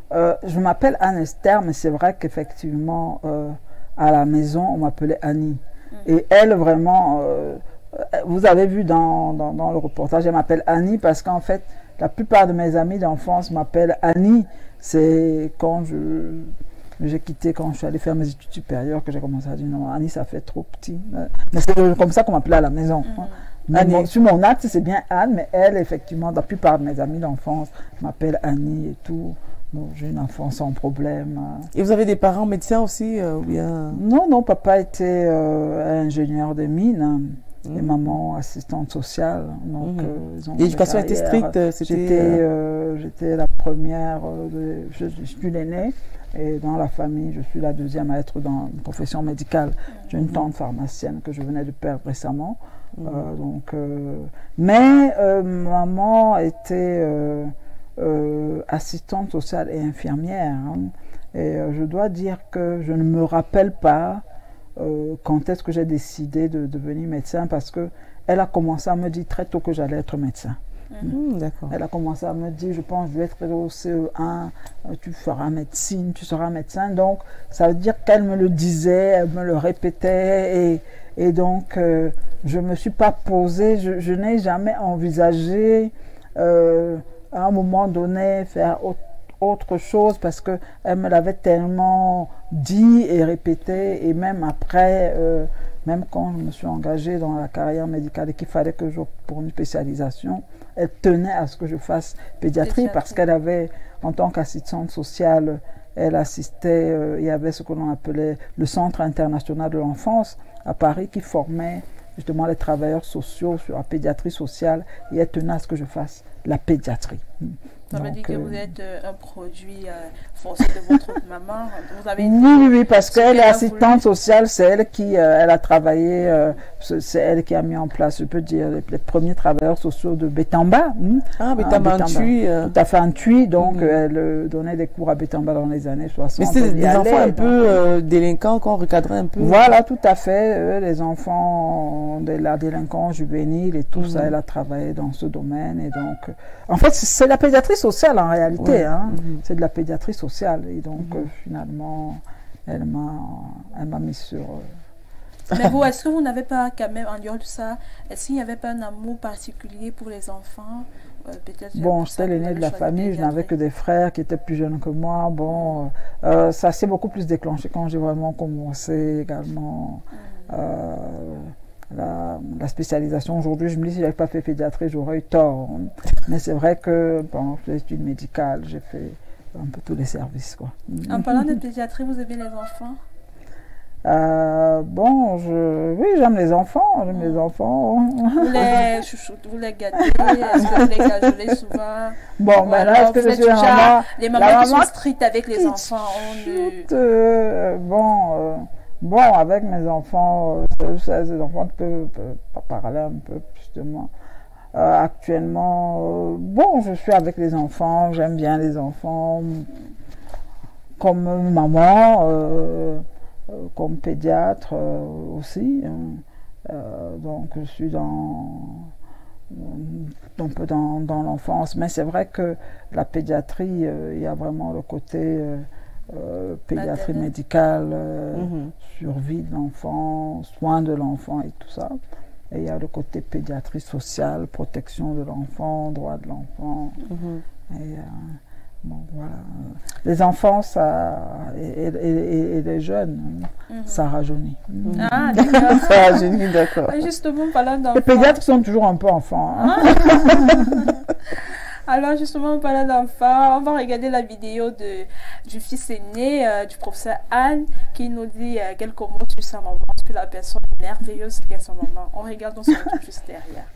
euh, je m'appelle Anne Esther, mais c'est vrai qu'effectivement, euh, à la maison, on m'appelait Annie. Mmh. Et elle, vraiment, euh, vous avez vu dans, dans, dans le reportage, elle m'appelle Annie parce qu'en fait, la plupart de mes amis d'enfance m'appellent Annie. C'est quand je... J'ai quitté quand je suis allée faire mes études supérieures que j'ai commencé à dire non, Annie, ça fait trop petit. Mais c'est comme ça qu'on m'appelait à la maison. Mmh. Mais mon, sur mon acte, c'est bien Anne, mais elle, effectivement, la plupart de mes amis d'enfance m'appellent Annie et tout. Donc, j'ai une enfance sans problème. Et vous avez des parents médecins aussi euh, ou bien... Non, non, papa était euh, ingénieur des mines. Mmh. Et maman assistante sociale. Donc, mmh. euh, l'éducation était stricte. J'étais euh, j'étais la première, euh, de, je, je suis l'aînée. Et dans la famille, je suis la deuxième à être dans une profession médicale. J'ai une tante pharmacienne que je venais de perdre récemment. Mmh. Euh, donc, euh, mais euh, maman était euh, euh, assistante sociale et infirmière. Hein. Et euh, je dois dire que je ne me rappelle pas euh, quand est-ce que j'ai décidé de, de devenir médecin parce qu'elle a commencé à me dire très tôt que j'allais être médecin. Mmh, d'accord. Elle a commencé à me dire, je pense, je vais être au C E un, tu feras médecine, tu seras médecin. Donc, ça veut dire qu'elle me le disait, elle me le répétait. Et, et donc, euh, je ne me suis pas posée, je, je n'ai jamais envisagé euh, à un moment donné faire autre, autre chose parce qu'elle me l'avait tellement dit et répété. Et même après... Euh, Même quand je me suis engagée dans la carrière médicale et qu'il fallait que je pour une spécialisation, elle tenait à ce que je fasse pédiatrie, pédiatrie. Parce qu'elle avait, en tant qu'assistante sociale, elle assistait, euh, il y avait ce que l'on appelait le Centre international de l'enfance à Paris qui formait justement les travailleurs sociaux sur la pédiatrie sociale et elle tenait à ce que je fasse la pédiatrie. Ça veut dire que vous êtes euh, un produit euh, forcé de votre maman. Vous avez oui, oui, oui, parce qu'elle est assistante sociale, c'est elle qui euh, elle a travaillé, euh, c'est elle qui a mis en place, je peux dire, les, les premiers travailleurs sociaux de Bétamba. Hein, ah, Bétamba en Tuy. Euh... Tout à fait en Tuy, donc mmh. elle euh, donnait des cours à Bétamba dans les années soixante. Mais c'est des enfants un peu euh, délinquants qu'on recadrait un peu. Voilà, tout à fait. Euh, les enfants de la délinquance juvénile et tout mmh. ça, elle a travaillé dans ce domaine. Et donc, euh, en fait, c'est la pédiatrie sociale en réalité, ouais. hein. mmh. c'est de la pédiatrie sociale et donc mmh. euh, finalement elle m'a elle m'a mis sur euh... mais vous, est-ce que vous n'avez pas quand même en dehors de ça, est-ce qu'il n'y avait pas un amour particulier pour les enfants? euh, peut-être bon, j'étais l'aîné de la famille, je n'avais que des frères qui étaient plus jeunes que moi, bon euh, ça s'est beaucoup plus déclenché quand j'ai vraiment commencé également mmh. euh, La, la spécialisation. Aujourd'hui, je me dis, si je n'avais pas fait pédiatrie, j'aurais eu tort. Mais c'est vrai que, bon, j'ai études médicales, j'ai fait un peu tous les services, quoi. En parlant de pédiatrie, vous aimez les enfants? euh, Bon, je, oui, j'aime les enfants, j'aime mmh. les enfants. Vous les chouchoutez, vous les gâtez, est-ce que vous les cajolez souvent? Bon, ben là, est-ce que je suis la maman? Les mamans qui sont strictes avec les enfants, on ne... euh, bon... Euh, Bon, avec mes enfants, euh, ces enfants peuvent, peuvent parler un peu plus de moi. Euh, actuellement, euh, bon, je suis avec les enfants, j'aime bien les enfants, comme maman, euh, euh, comme pédiatre euh, aussi. Hein. Euh, donc, je suis dans, un peu dans, dans l'enfance. Mais c'est vrai que la pédiatrie, euh, il y a vraiment le côté... Euh, Euh, pédiatrie médicale, euh, mmh. survie de l'enfant, soins de l'enfant et tout ça. Et il y a le côté pédiatrie sociale, protection de l'enfant, droit de l'enfant. Mmh. Et euh, bon, voilà. Les enfants ça, et, et, et, et les jeunes, mmh. ça rajeunit. Mmh. Ah, d'accord. Ça rajeunit, d'accord. Justement, parlant d'enfants. Les pédiatres sont toujours un peu enfants. Hein. Alors justement, parlant d'enfants, on va regarder la vidéo de, du fils aîné euh, du professeur Anne qui nous dit euh, quelques mots sur sa maman, sur la personne merveilleuse qu'est sa maman. On regarde, on se retrouve juste derrière.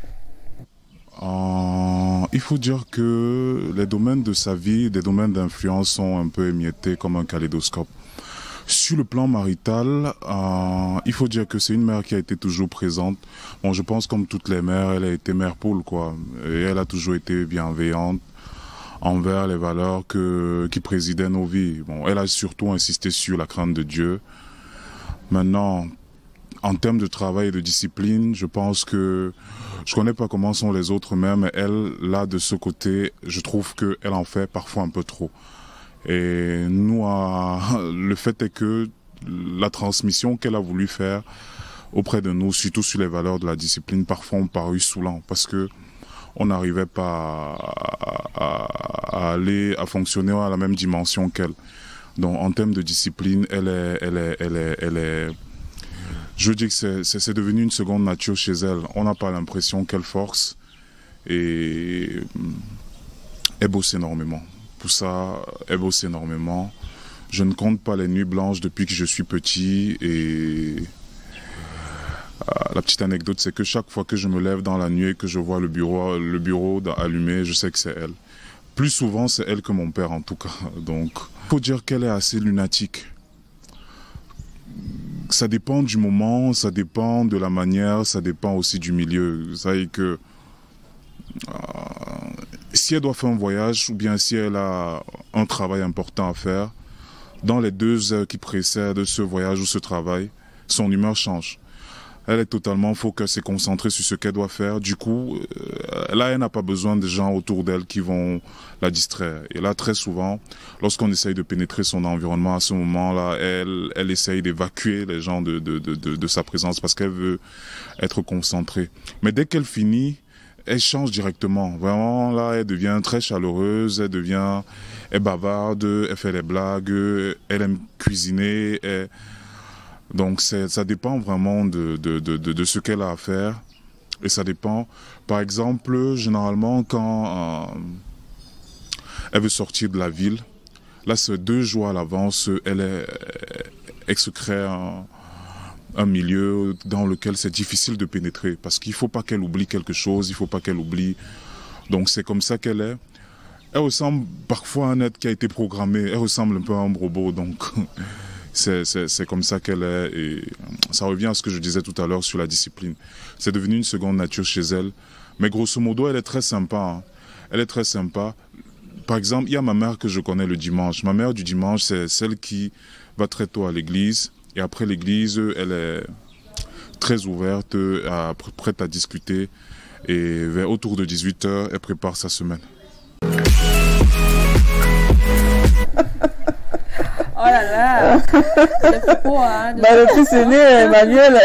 Euh, il faut dire que les domaines de sa vie, des domaines d'influence sont un peu émiettés comme un kaléidoscope. Sur le plan marital, euh, il faut dire que c'est une mère qui a été toujours présente. Bon, je pense comme toutes les mères, elle a été mère poule, quoi. Et elle a toujours été bienveillante envers les valeurs que, qui présidaient nos vies. Bon, elle a surtout insisté sur la crainte de Dieu. Maintenant, en termes de travail et de discipline, je pense que je connais pas comment sont les autres mères, mais elle, là, de ce côté, je trouve qu'elle en fait parfois un peu trop. Et nous, à, le fait est que la transmission qu'elle a voulu faire auprès de nous, surtout sur les valeurs de la discipline, parfois ont paru saoulant parce que on n'arrivait pas à, à, à aller, à fonctionner à la même dimension qu'elle. Donc, en termes de discipline, elle est, elle est, elle est, elle est, je dis que c'est devenu une seconde nature chez elle. On n'a pas l'impression qu'elle force et elle bosse énormément. Pour ça, elle bosse énormément. Je ne compte pas les nuits blanches depuis que je suis petit et la petite anecdote, c'est que chaque fois que je me lève dans la nuit et que je vois le bureau, le bureau allumé, je sais que c'est elle. Plus souvent, c'est elle que mon père, en tout cas. Donc, il faut dire qu'elle est assez lunatique. Ça dépend du moment, ça dépend de la manière, ça dépend aussi du milieu. Vous savez que euh, si elle doit faire un voyage ou bien si elle a un travail important à faire, dans les deux heures qui précèdent ce voyage ou ce travail, son humeur change. Elle est totalement focus et concentrée sur ce qu'elle doit faire. Du coup, euh, là, elle n'a pas besoin de gens autour d'elle qui vont la distraire. Et là, très souvent, lorsqu'on essaye de pénétrer son environnement à ce moment-là, elle, elle essaye d'évacuer les gens de, de, de, de, de sa présence parce qu'elle veut être concentrée. Mais dès qu'elle finit, elle change directement. Vraiment, là, elle devient très chaleureuse, elle devient, elle bavarde, elle fait des blagues, elle aime cuisiner, elle... Donc ça dépend vraiment de, de, de, de, de ce qu'elle a à faire et ça dépend. Par exemple, généralement quand euh, elle veut sortir de la ville, là c'est deux jours à l'avance, elle, est, elle se crée un, un milieu dans lequel c'est difficile de pénétrer parce qu'il ne faut pas qu'elle oublie quelque chose, il ne faut pas qu'elle oublie. Donc c'est comme ça qu'elle est. Elle ressemble parfois à un être qui a été programmé, elle ressemble un peu à un robot donc... C'est comme ça qu'elle est et ça revient à ce que je disais tout à l'heure sur la discipline. C'est devenu une seconde nature chez elle. Mais grosso modo, elle est très sympa. Hein. Elle est très sympa. Par exemple, il y a ma mère que je connais le dimanche. Ma mère du dimanche, c'est celle qui va très tôt à l'église. Et après l'église, elle est très ouverte, à, prête à discuter. Et vers autour de dix-huit heures, elle prépare sa semaine. Oh là là, le propos, hein, de... bah, le fils aîné, Emmanuel,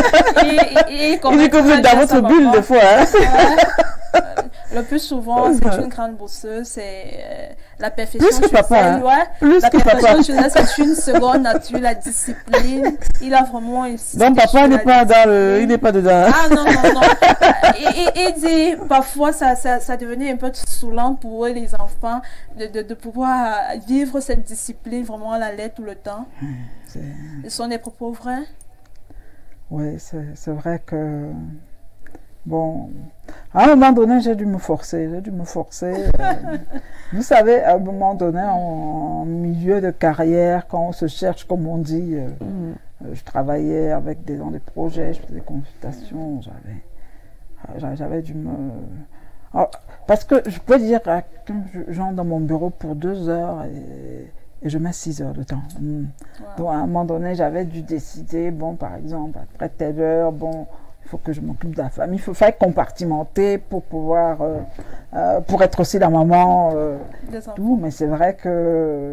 il, il, il, il est comme dans votre bulle de fois. Hein. Ouais. Le plus souvent, c'est une grande bosseuse, c'est euh, la perfection. Plus que papa. Elle, ouais. Plus la que perfection papa. C'est une seconde nature, la discipline. Il a vraiment insisté. Donc papa n'est pas dans le, il n'est pas dedans. Ah non non non. Et, et, et dit parfois ça, ça ça devenait un peu saoulant pour eux les enfants de, de, de pouvoir vivre cette discipline vraiment à la lettre tout le temps. Ce sont des propos vrais. Oui, c'est vrai que bon, à un moment donné, j'ai dû me forcer, j'ai dû me forcer. Euh, vous savez, à un moment donné, en, en milieu de carrière, quand on se cherche, comme on dit, euh, mm. euh, je travaillais avec des, dans des projets, je faisais des consultations, j'avais, j'avais dû me... Alors, parce que je peux dire, quand j'entre dans mon bureau pour deux heures et, et je mets six heures de temps. Mm. Wow. Donc, à un moment donné, j'avais dû décider, bon, par exemple, après telle heure, bon... il faut que je m'occupe de la famille, il faut faire compartimenter pour pouvoir, euh, euh, pour être aussi la maman, euh, tout, mais c'est vrai que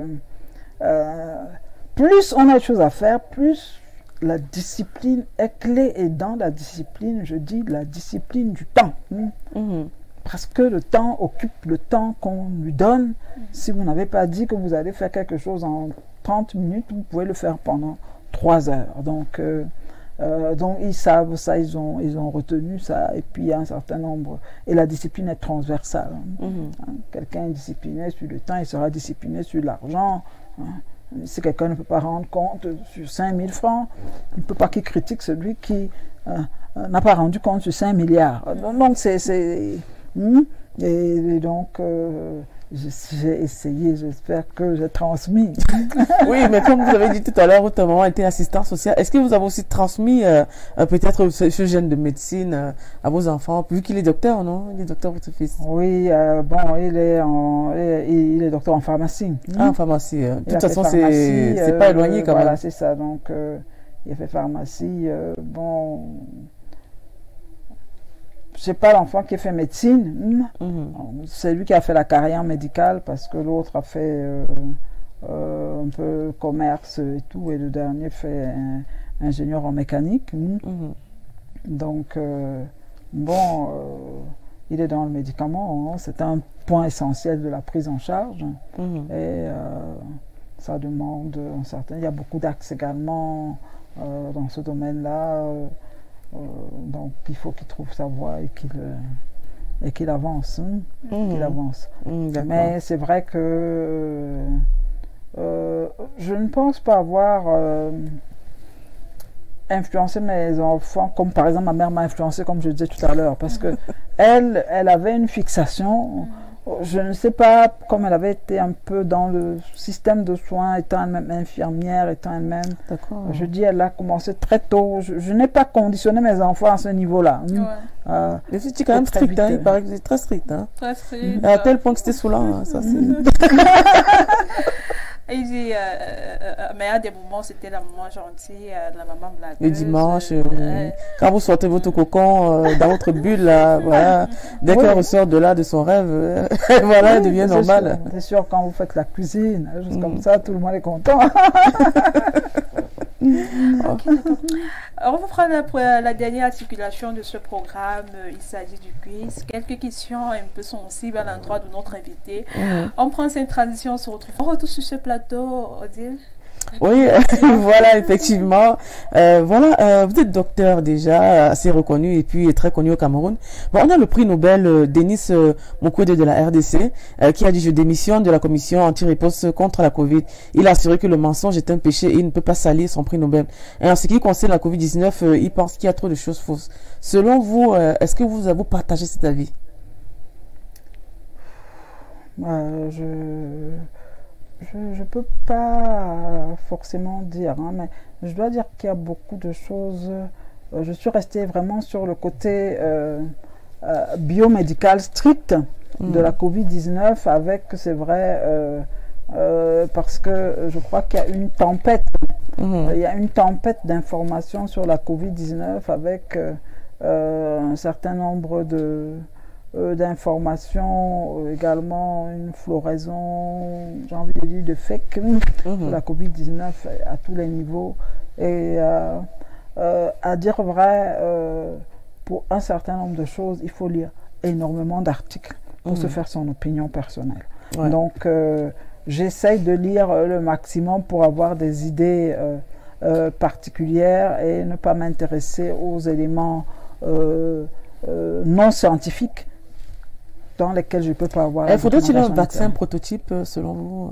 euh, plus on a de choses à faire, plus la discipline est clé, et dans la discipline, je dis la discipline du temps. Hein. Mm-hmm. Parce que le temps occupe le temps qu'on lui donne. Mm-hmm. Si vous n'avez pas dit que vous allez faire quelque chose en trente minutes, vous pouvez le faire pendant trois heures. Donc, euh, Euh, donc ils savent ça, ils ont, ils ont retenu ça, et puis il y a un certain nombre, et la discipline est transversale. Hein. Mm-hmm. Hein, quelqu'un est discipliné sur le temps, il sera discipliné sur l'argent. Hein. Si quelqu'un ne peut pas rendre compte sur cinq mille francs, il ne peut pas qu'il critique celui qui euh, euh, n'a pas rendu compte sur cinq milliards. Donc c'est... Hum, et, et donc... Euh, j'ai essayé, j'espère que j'ai transmis. Oui, mais comme vous avez dit tout à l'heure, votre maman était assistante sociale. Est-ce que vous avez aussi transmis euh, euh, peut-être ce, ce gène de médecine euh, à vos enfants, vu qu'il est docteur, non? Il est docteur, votre fils? Oui, euh, bon, il est, en, il est docteur en pharmacie. Ah, en pharmacie. Euh. De toute façon, c'est euh, pas éloigné quand voilà, même. Voilà, c'est ça. Donc, euh, il a fait pharmacie. Euh, bon... c'est pas l'enfant qui fait médecine, Mhm. c'est lui qui a fait la carrière médicale parce que l'autre a fait euh, euh, un peu commerce et tout, et le dernier fait un, ingénieur en mécanique. Mhm. Donc, euh, bon, euh, il est dans le médicament, hein, c'est un point essentiel de la prise en charge. Mhm. Et euh, ça demande un certain... Il y a beaucoup d'axes également euh, dans ce domaine-là. Euh, euh, donc, il faut qu'il trouve sa voie et qu'il euh, et qu'il avance. Hein, Mhm. qu'il avance. Mhm, d'accord. Mais c'est vrai que euh, euh, je ne pense pas avoir euh, influencé mes enfants, comme par exemple ma mère m'a influencé, comme je disais tout à l'heure, parce que elle, elle avait une fixation. Je ne sais pas, comme elle avait été un peu dans le système de soins, étant elle-même infirmière, étant elle-même, D'accord. je dis, elle a commencé très tôt. Je, je n'ai pas conditionné mes enfants à ce niveau-là. Ouais. Euh, Mais c'est quand même très strict, hein, vite. il paraît que c'est très strict. Hein. Très strict. À tel point que c'était saoulant, hein, ça c'est... Et il dit, euh, euh, euh, mais à des moments, c'était la maman gentille, euh, la maman blagueuse. Le dimanche, euh, euh, euh, quand vous sortez votre cocon euh, dans votre bulle, là, voilà, dès qu'elle ressort de là, de son rêve, euh, voilà, elle devient c'est normale. sûr, c'est sûr, quand vous faites la cuisine, juste Mm. comme ça, tout le monde est content. On va prendre la, la dernière articulation de ce programme. Il s'agit du quiz. Quelques questions un peu sensibles à l'endroit de notre invité. Mhm. On prend cette transition, on se retrouve. On retourne sur ce plateau, Odile. Oui, voilà, effectivement. Euh, voilà, euh, vous êtes docteur déjà, assez reconnu et puis très connu au Cameroun. Bon, on a le prix Nobel euh, Denis euh, Mukwege de la R D C euh, qui a dit « Je démissionne de la commission anti-riposte contre la Covid ». Il a assuré que le mensonge est un péché et il ne peut pas salir son prix Nobel. Et en ce qui concerne la Covid dix-neuf, euh, il pense qu'il y a trop de choses fausses. Selon vous, euh, est-ce que vous, vous partagez cet avis? Euh, je... Je ne peux pas forcément dire, hein, mais je dois dire qu'il y a beaucoup de choses. Euh, je suis restée vraiment sur le côté euh, euh, biomédical strict Mm. de la Covid dix-neuf, avec, c'est vrai, euh, euh, parce que je crois qu'il y a une tempête. Mhm. Il y a une tempête d'informations sur la Covid dix-neuf avec euh, euh, un certain nombre de... d'informations, euh, également une floraison, j'ai envie de dire, de fake Mhm. de la Covid dix-neuf à tous les niveaux. Et euh, euh, à dire vrai, euh, pour un certain nombre de choses, il faut lire énormément d'articles pour Mhm. se faire son opinion personnelle. Ouais. Donc, euh, j'essaye de lire le maximum pour avoir des idées euh, euh, particulières et ne pas m'intéresser aux éléments euh, euh, non scientifiques dans lesquels je ne peux pas avoir... Eh, faudrait-il un recommandation vaccin interne. prototype euh, selon vous?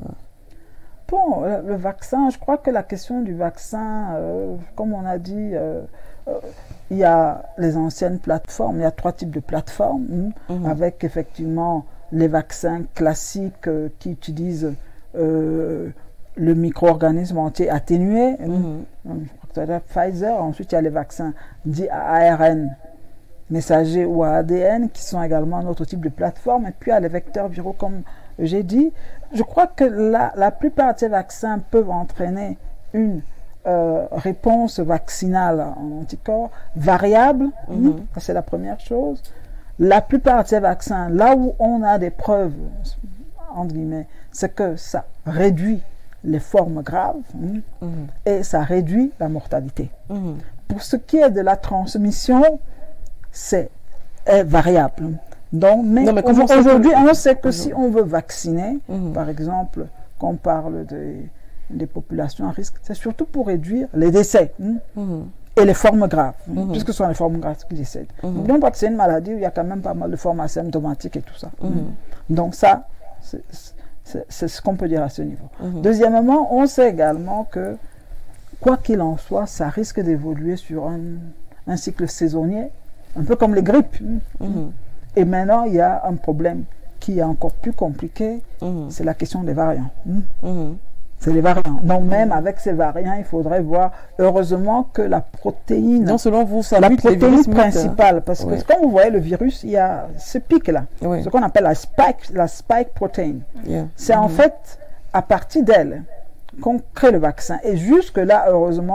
Bon, le, le vaccin, je crois que la question du vaccin, euh, comme on a dit, euh, euh, il y a les anciennes plateformes, il y a trois types de plateformes, hein, Mhm. avec effectivement les vaccins classiques euh, qui utilisent euh, le micro-organisme entier atténué, hein. Mhm. Donc, je crois que c'est Pfizer. Ensuite, il y a les vaccins dits à A R N messager ou à A D N, qui sont également un autre type de plateforme. Et puis, il y a les vecteurs viraux, comme j'ai dit. Je crois que la, la plupart de ces vaccins peuvent entraîner une euh, réponse vaccinale en anticorps variable. Mhm. hein, ça, c'est la première chose. La plupart de ces vaccins, là où on a des preuves, entre guillemets, c'est que ça réduit les formes graves, hein, Mhm. et ça réduit la mortalité. Mhm. Pour ce qui est de la transmission, c'est est variable. Donc, mais, Non, mais comment ça aujourd'hui, peut- on sait que si on veut vacciner, Mhm. par exemple, qu'on parle des, des populations à risque, c'est surtout pour réduire les décès, hein, Mhm. et les formes graves, hein, Mhm. puisque ce sont les formes graves qui décèdent. Mhm. N'oublions pas que c'est une maladie où il y a quand même pas mal de formes asymptomatiques et tout ça. Mhm. Donc ça, c'est c'est- c'est ce qu'on peut dire à ce niveau. Mhm. Deuxièmement, on sait également que, quoi qu'il en soit, ça risque d'évoluer sur un, un cycle saisonnier, un peu comme les grippes. Mhm. Et maintenant, il y a un problème qui est encore plus compliqué, Mhm. c'est la question des variants. Mhm. C'est les variants. Donc même avec ces variants, il faudrait voir, heureusement, que la protéine... Donc selon vous, ça la mute, les protéine virus mutent, hein? principale, parce que Ouais. quand vous voyez le virus, il y a ce pic-là, Oui. ce qu'on appelle la spike, la spike protein. Yeah. C'est en Mhm. fait à partir d'elle qu'on crée le vaccin. Et jusque-là, heureusement,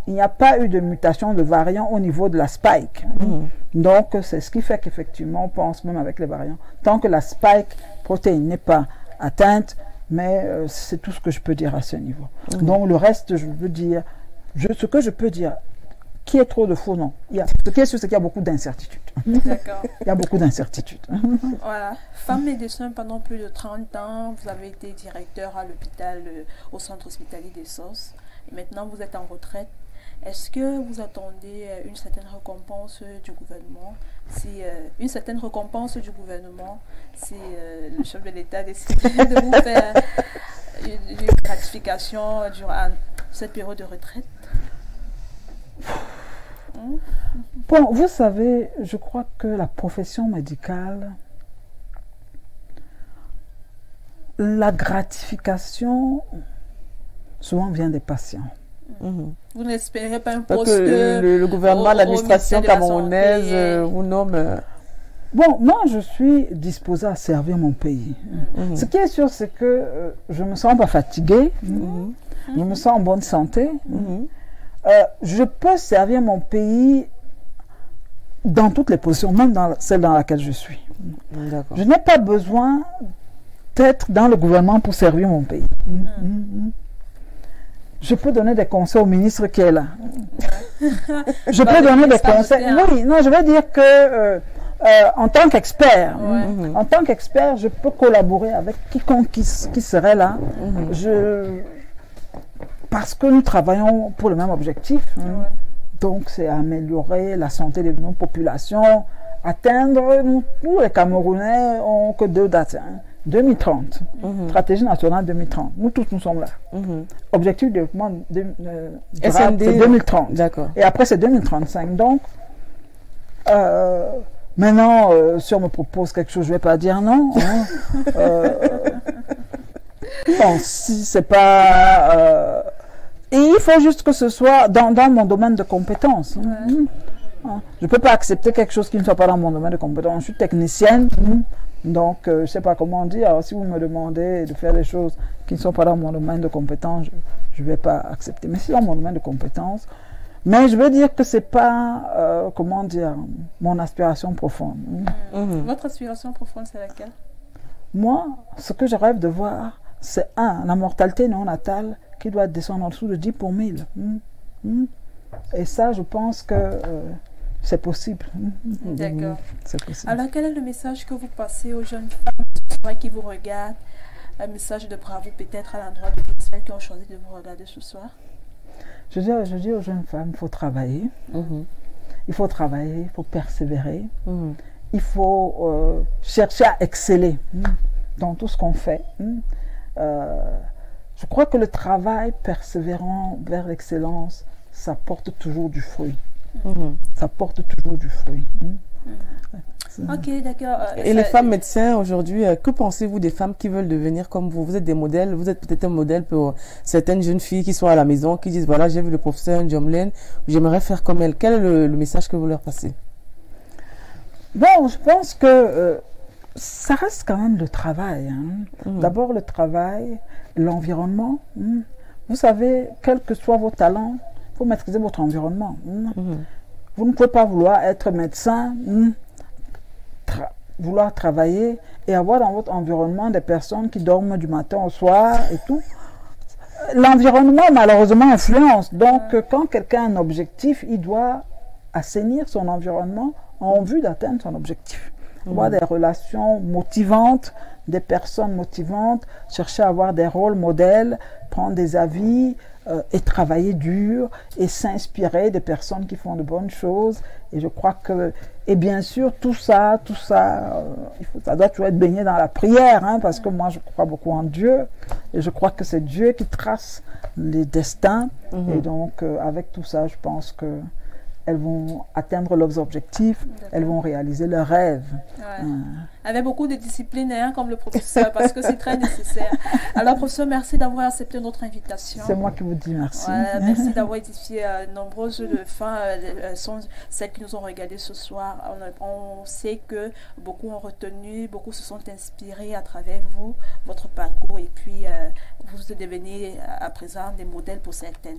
il n'y a pas eu de mutation de variant au niveau de la spike. Mmh. Donc, c'est ce qui fait qu'effectivement, on pense même avec les variants, tant que la spike protéine n'est pas atteinte, mais euh, c'est tout ce que je peux dire à ce niveau. Mmh. Donc, le reste, je veux dire, je, ce que je peux dire, qui est trop de faux, non. Il y a, ce qui est sûr, c'est qu'il y a beaucoup d'incertitudes. D'accord. Il y a beaucoup d'incertitudes. Voilà. Femme médecin pendant plus de trente ans, vous avez été directeur à l'hôpital, euh, au centre hospitalier des Sources. Maintenant, vous êtes en retraite. Est-ce que vous attendez une certaine récompense du gouvernement? Si euh, une certaine récompense du gouvernement, si euh, le chef de l'État décide de vous faire une, une gratification durant cette période de retraite? Bon, vous savez, je crois que la profession médicale, la gratification souvent vient des patients. Mmh. Vous n'espérez pas un Parce poste que le, le gouvernement, l'administration camerounaise euh, vous nomme... Euh... Bon, moi, je suis disposée à servir mon pays. Mmh. Ce qui est sûr, c'est que euh, je ne me sens pas fatiguée, mmh. je me sens en bonne santé. Mmh. Euh, je peux servir mon pays dans toutes les positions, même dans celle dans laquelle je suis. Je n'ai pas besoin d'être dans le gouvernement pour servir mon pays. Mmh. Mmh. Je peux donner des conseils au ministre qui est là. Je peux donner des conseils. Oui, non, je veux dire que euh, euh, en tant qu'expert, ouais. en tant qu'expert, je peux collaborer avec quiconque qui, qui serait là. Mm-hmm. Je, parce que nous travaillons pour le même objectif. Ouais. Donc, c'est améliorer la santé de nos populations, atteindre, nous, nous les Camerounais, on que deux dates. Hein. deux mille trente, mm-hmm. Stratégie nationale deux mille trente. Nous tous, nous sommes là. Mm-hmm. Objectif de développement de, euh, durable, c'est deux mille trente. D'accord. Et après, c'est deux mille trente-cinq. Donc, euh, maintenant, euh, si on me propose quelque chose, je ne vais pas dire non. Hein. euh, bon, si c'est pas... Euh, et il faut juste que ce soit dans, dans mon domaine de compétences. Hein. Ouais. Hein. Je ne peux pas accepter quelque chose qui ne soit pas dans mon domaine de compétences. Je suis technicienne. Hein. Donc, euh, je ne sais pas comment dire. Alors, si vous me demandez de faire des choses qui ne sont pas dans mon domaine de compétences, je ne vais pas accepter. Mais c'est dans mon domaine de compétences. Mais je veux dire que ce n'est pas, euh, comment dire, mon aspiration profonde. Mmh. Mmh. Votre aspiration profonde, c'est laquelle? Moi, ce que je rêve de voir, c'est un, la mortalité néonatale qui doit descendre en dessous de dix pour mille. Mmh. Mmh. Et ça, je pense que... Euh, c'est possible. D'accord. C'est possible. Alors, quel est le message que vous passez aux jeunes femmes qui vous regardent? Un message de bravo peut-être à l'endroit de toutes celles qui ont choisi de vous regarder ce soir? Je dis, je dis aux jeunes femmes, il faut travailler. Mm-hmm. Il faut travailler, il faut persévérer. Mm-hmm. Il faut euh, chercher à exceller mm, dans tout ce qu'on fait. Mm. Euh, je crois que le travail persévérant vers l'excellence, ça porte toujours du fruit. Mmh. Ça porte toujours du fruit. Mmh. Ok, d'accord. Euh, et ça... les femmes médecins aujourd'hui, euh, que pensez-vous des femmes qui veulent devenir comme vous? Vous êtes des modèles, vous êtes peut-être un modèle pour certaines jeunes filles qui sont à la maison, qui disent voilà, j'ai vu le professeur Ndiomlène, j'aimerais faire comme elle. Quel est le, le message que vous leur passez? Bon, je pense que euh, ça reste quand même le travail. Hein. Mmh. D'abord le travail, l'environnement. Mmh. Vous savez, quels que soient vos talents, il faut maîtriser votre environnement. Mmh. Mmh. Vous ne pouvez pas vouloir être médecin, mmh, tra vouloir travailler et avoir dans votre environnement des personnes qui dorment du matin au soir et tout. L'environnement, malheureusement, influence. Donc, mmh. quand quelqu'un a un objectif, il doit assainir son environnement en vue d'atteindre son objectif. Mmh. Avoir des relations motivantes, des personnes motivantes, chercher à avoir des rôles modèles, prendre des avis, Euh, et travailler dur et s'inspirer des personnes qui font de bonnes choses. Et je crois que, et bien sûr, tout ça, tout ça, euh, il faut, ça doit toujours être baigné dans la prière, hein, parce que moi, je crois beaucoup en Dieu. Et je crois que c'est Dieu qui trace les destins. Mm-hmm. Et donc, euh, avec tout ça, je pense que elles vont atteindre leurs objectifs, elles vont réaliser leurs rêves. Ouais. Hum. Avec beaucoup de discipline, hein, comme le professeur, parce que c'est très nécessaire. Alors, professeur, merci d'avoir accepté notre invitation. C'est moi qui vous dis merci. Voilà, merci d'avoir édifié euh, nombreuses femmes, euh, sont celles qui nous ont regardées ce soir. On, on sait que beaucoup ont retenu, beaucoup se sont inspirés à travers vous, votre parcours, et puis euh, vous devenez à présent des modèles pour certaines.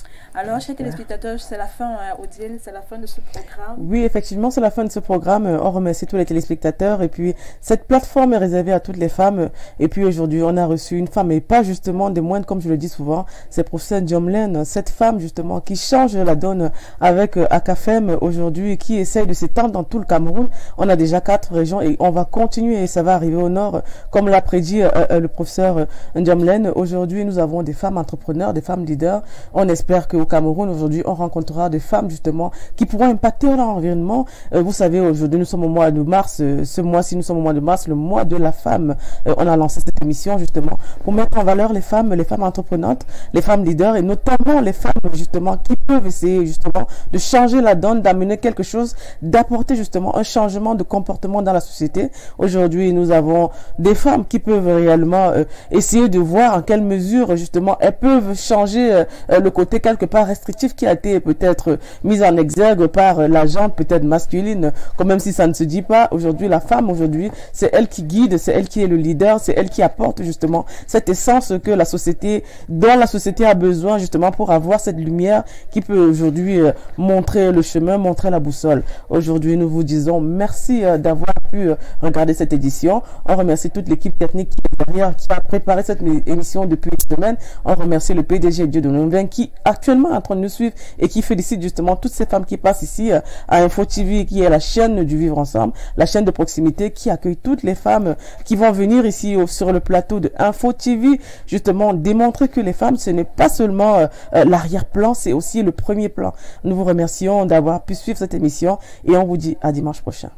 Alors, chers téléspectateurs, c'est la fin, hein, Odile, c'est la fin de ce programme. Oui, effectivement, c'est la fin de ce programme. On remercie tous les téléspectateurs. Et puis, cette plateforme est réservée à toutes les femmes. Et puis, aujourd'hui, on a reçu une femme, et pas justement des moindres, comme je le dis souvent, c'est professeur Ndiomlen, cette femme, justement, qui change la donne avec euh, Akafem aujourd'hui, et qui essaye de s'étendre dans tout le Cameroun. On a déjà quatre régions et on va continuer, et ça va arriver au nord, comme l'a prédit euh, euh, le professeur Ndiomlen. Aujourd'hui, nous avons des femmes entrepreneurs, des femmes leaders. On espère qu'au Cameroun, aujourd'hui, on rencontrera des femmes, justement, qui pourront impacter leur environnement. Euh, vous savez, aujourd'hui, nous sommes au mois de mars. Euh, ce mois-ci, nous sommes au mois de mars, le mois de la femme. Euh, on a lancé cette émission, justement, pour mettre en valeur les femmes, les femmes entreprenantes, les femmes leaders, et notamment les femmes, justement, qui peuvent essayer, justement, de changer la donne, d'amener quelque chose, d'apporter, justement, un changement de comportement dans la société. Aujourd'hui, nous avons des femmes qui peuvent réellement euh, essayer de voir en quelle mesure, justement, elles peuvent changer euh, le côté quelque part restrictif qui a été peut-être mis en exergue par la gente peut-être masculine, comme même si ça ne se dit pas. Aujourd'hui, la femme, aujourd'hui, c'est elle qui guide, c'est elle qui est le leader, c'est elle qui apporte justement cette essence que la société, dont la société a besoin justement pour avoir cette lumière qui peut aujourd'hui euh, montrer le chemin, montrer la boussole. Aujourd'hui, nous vous disons merci euh, d'avoir pu euh, regarder cette édition. On remercie toute l'équipe technique qui est derrière, qui a préparé cette émission depuis une semaine. On remercie le P D G Dieudonné Mbengue qui actuellement est en train de nous suivre et qui félicite justement toutes ces femmes qui passent ici euh, à Info T V, qui est la chaîne du Vivre Ensemble, la chaîne de proximité qui accueille toutes les femmes qui vont venir ici au, sur le plateau de Info T V, justement démontrer que les femmes, ce n'est pas seulement euh, euh, l'arrière-plan, c'est aussi le premier plan. Nous vous remercions d'avoir pu suivre cette émission et on vous dit à dimanche prochain.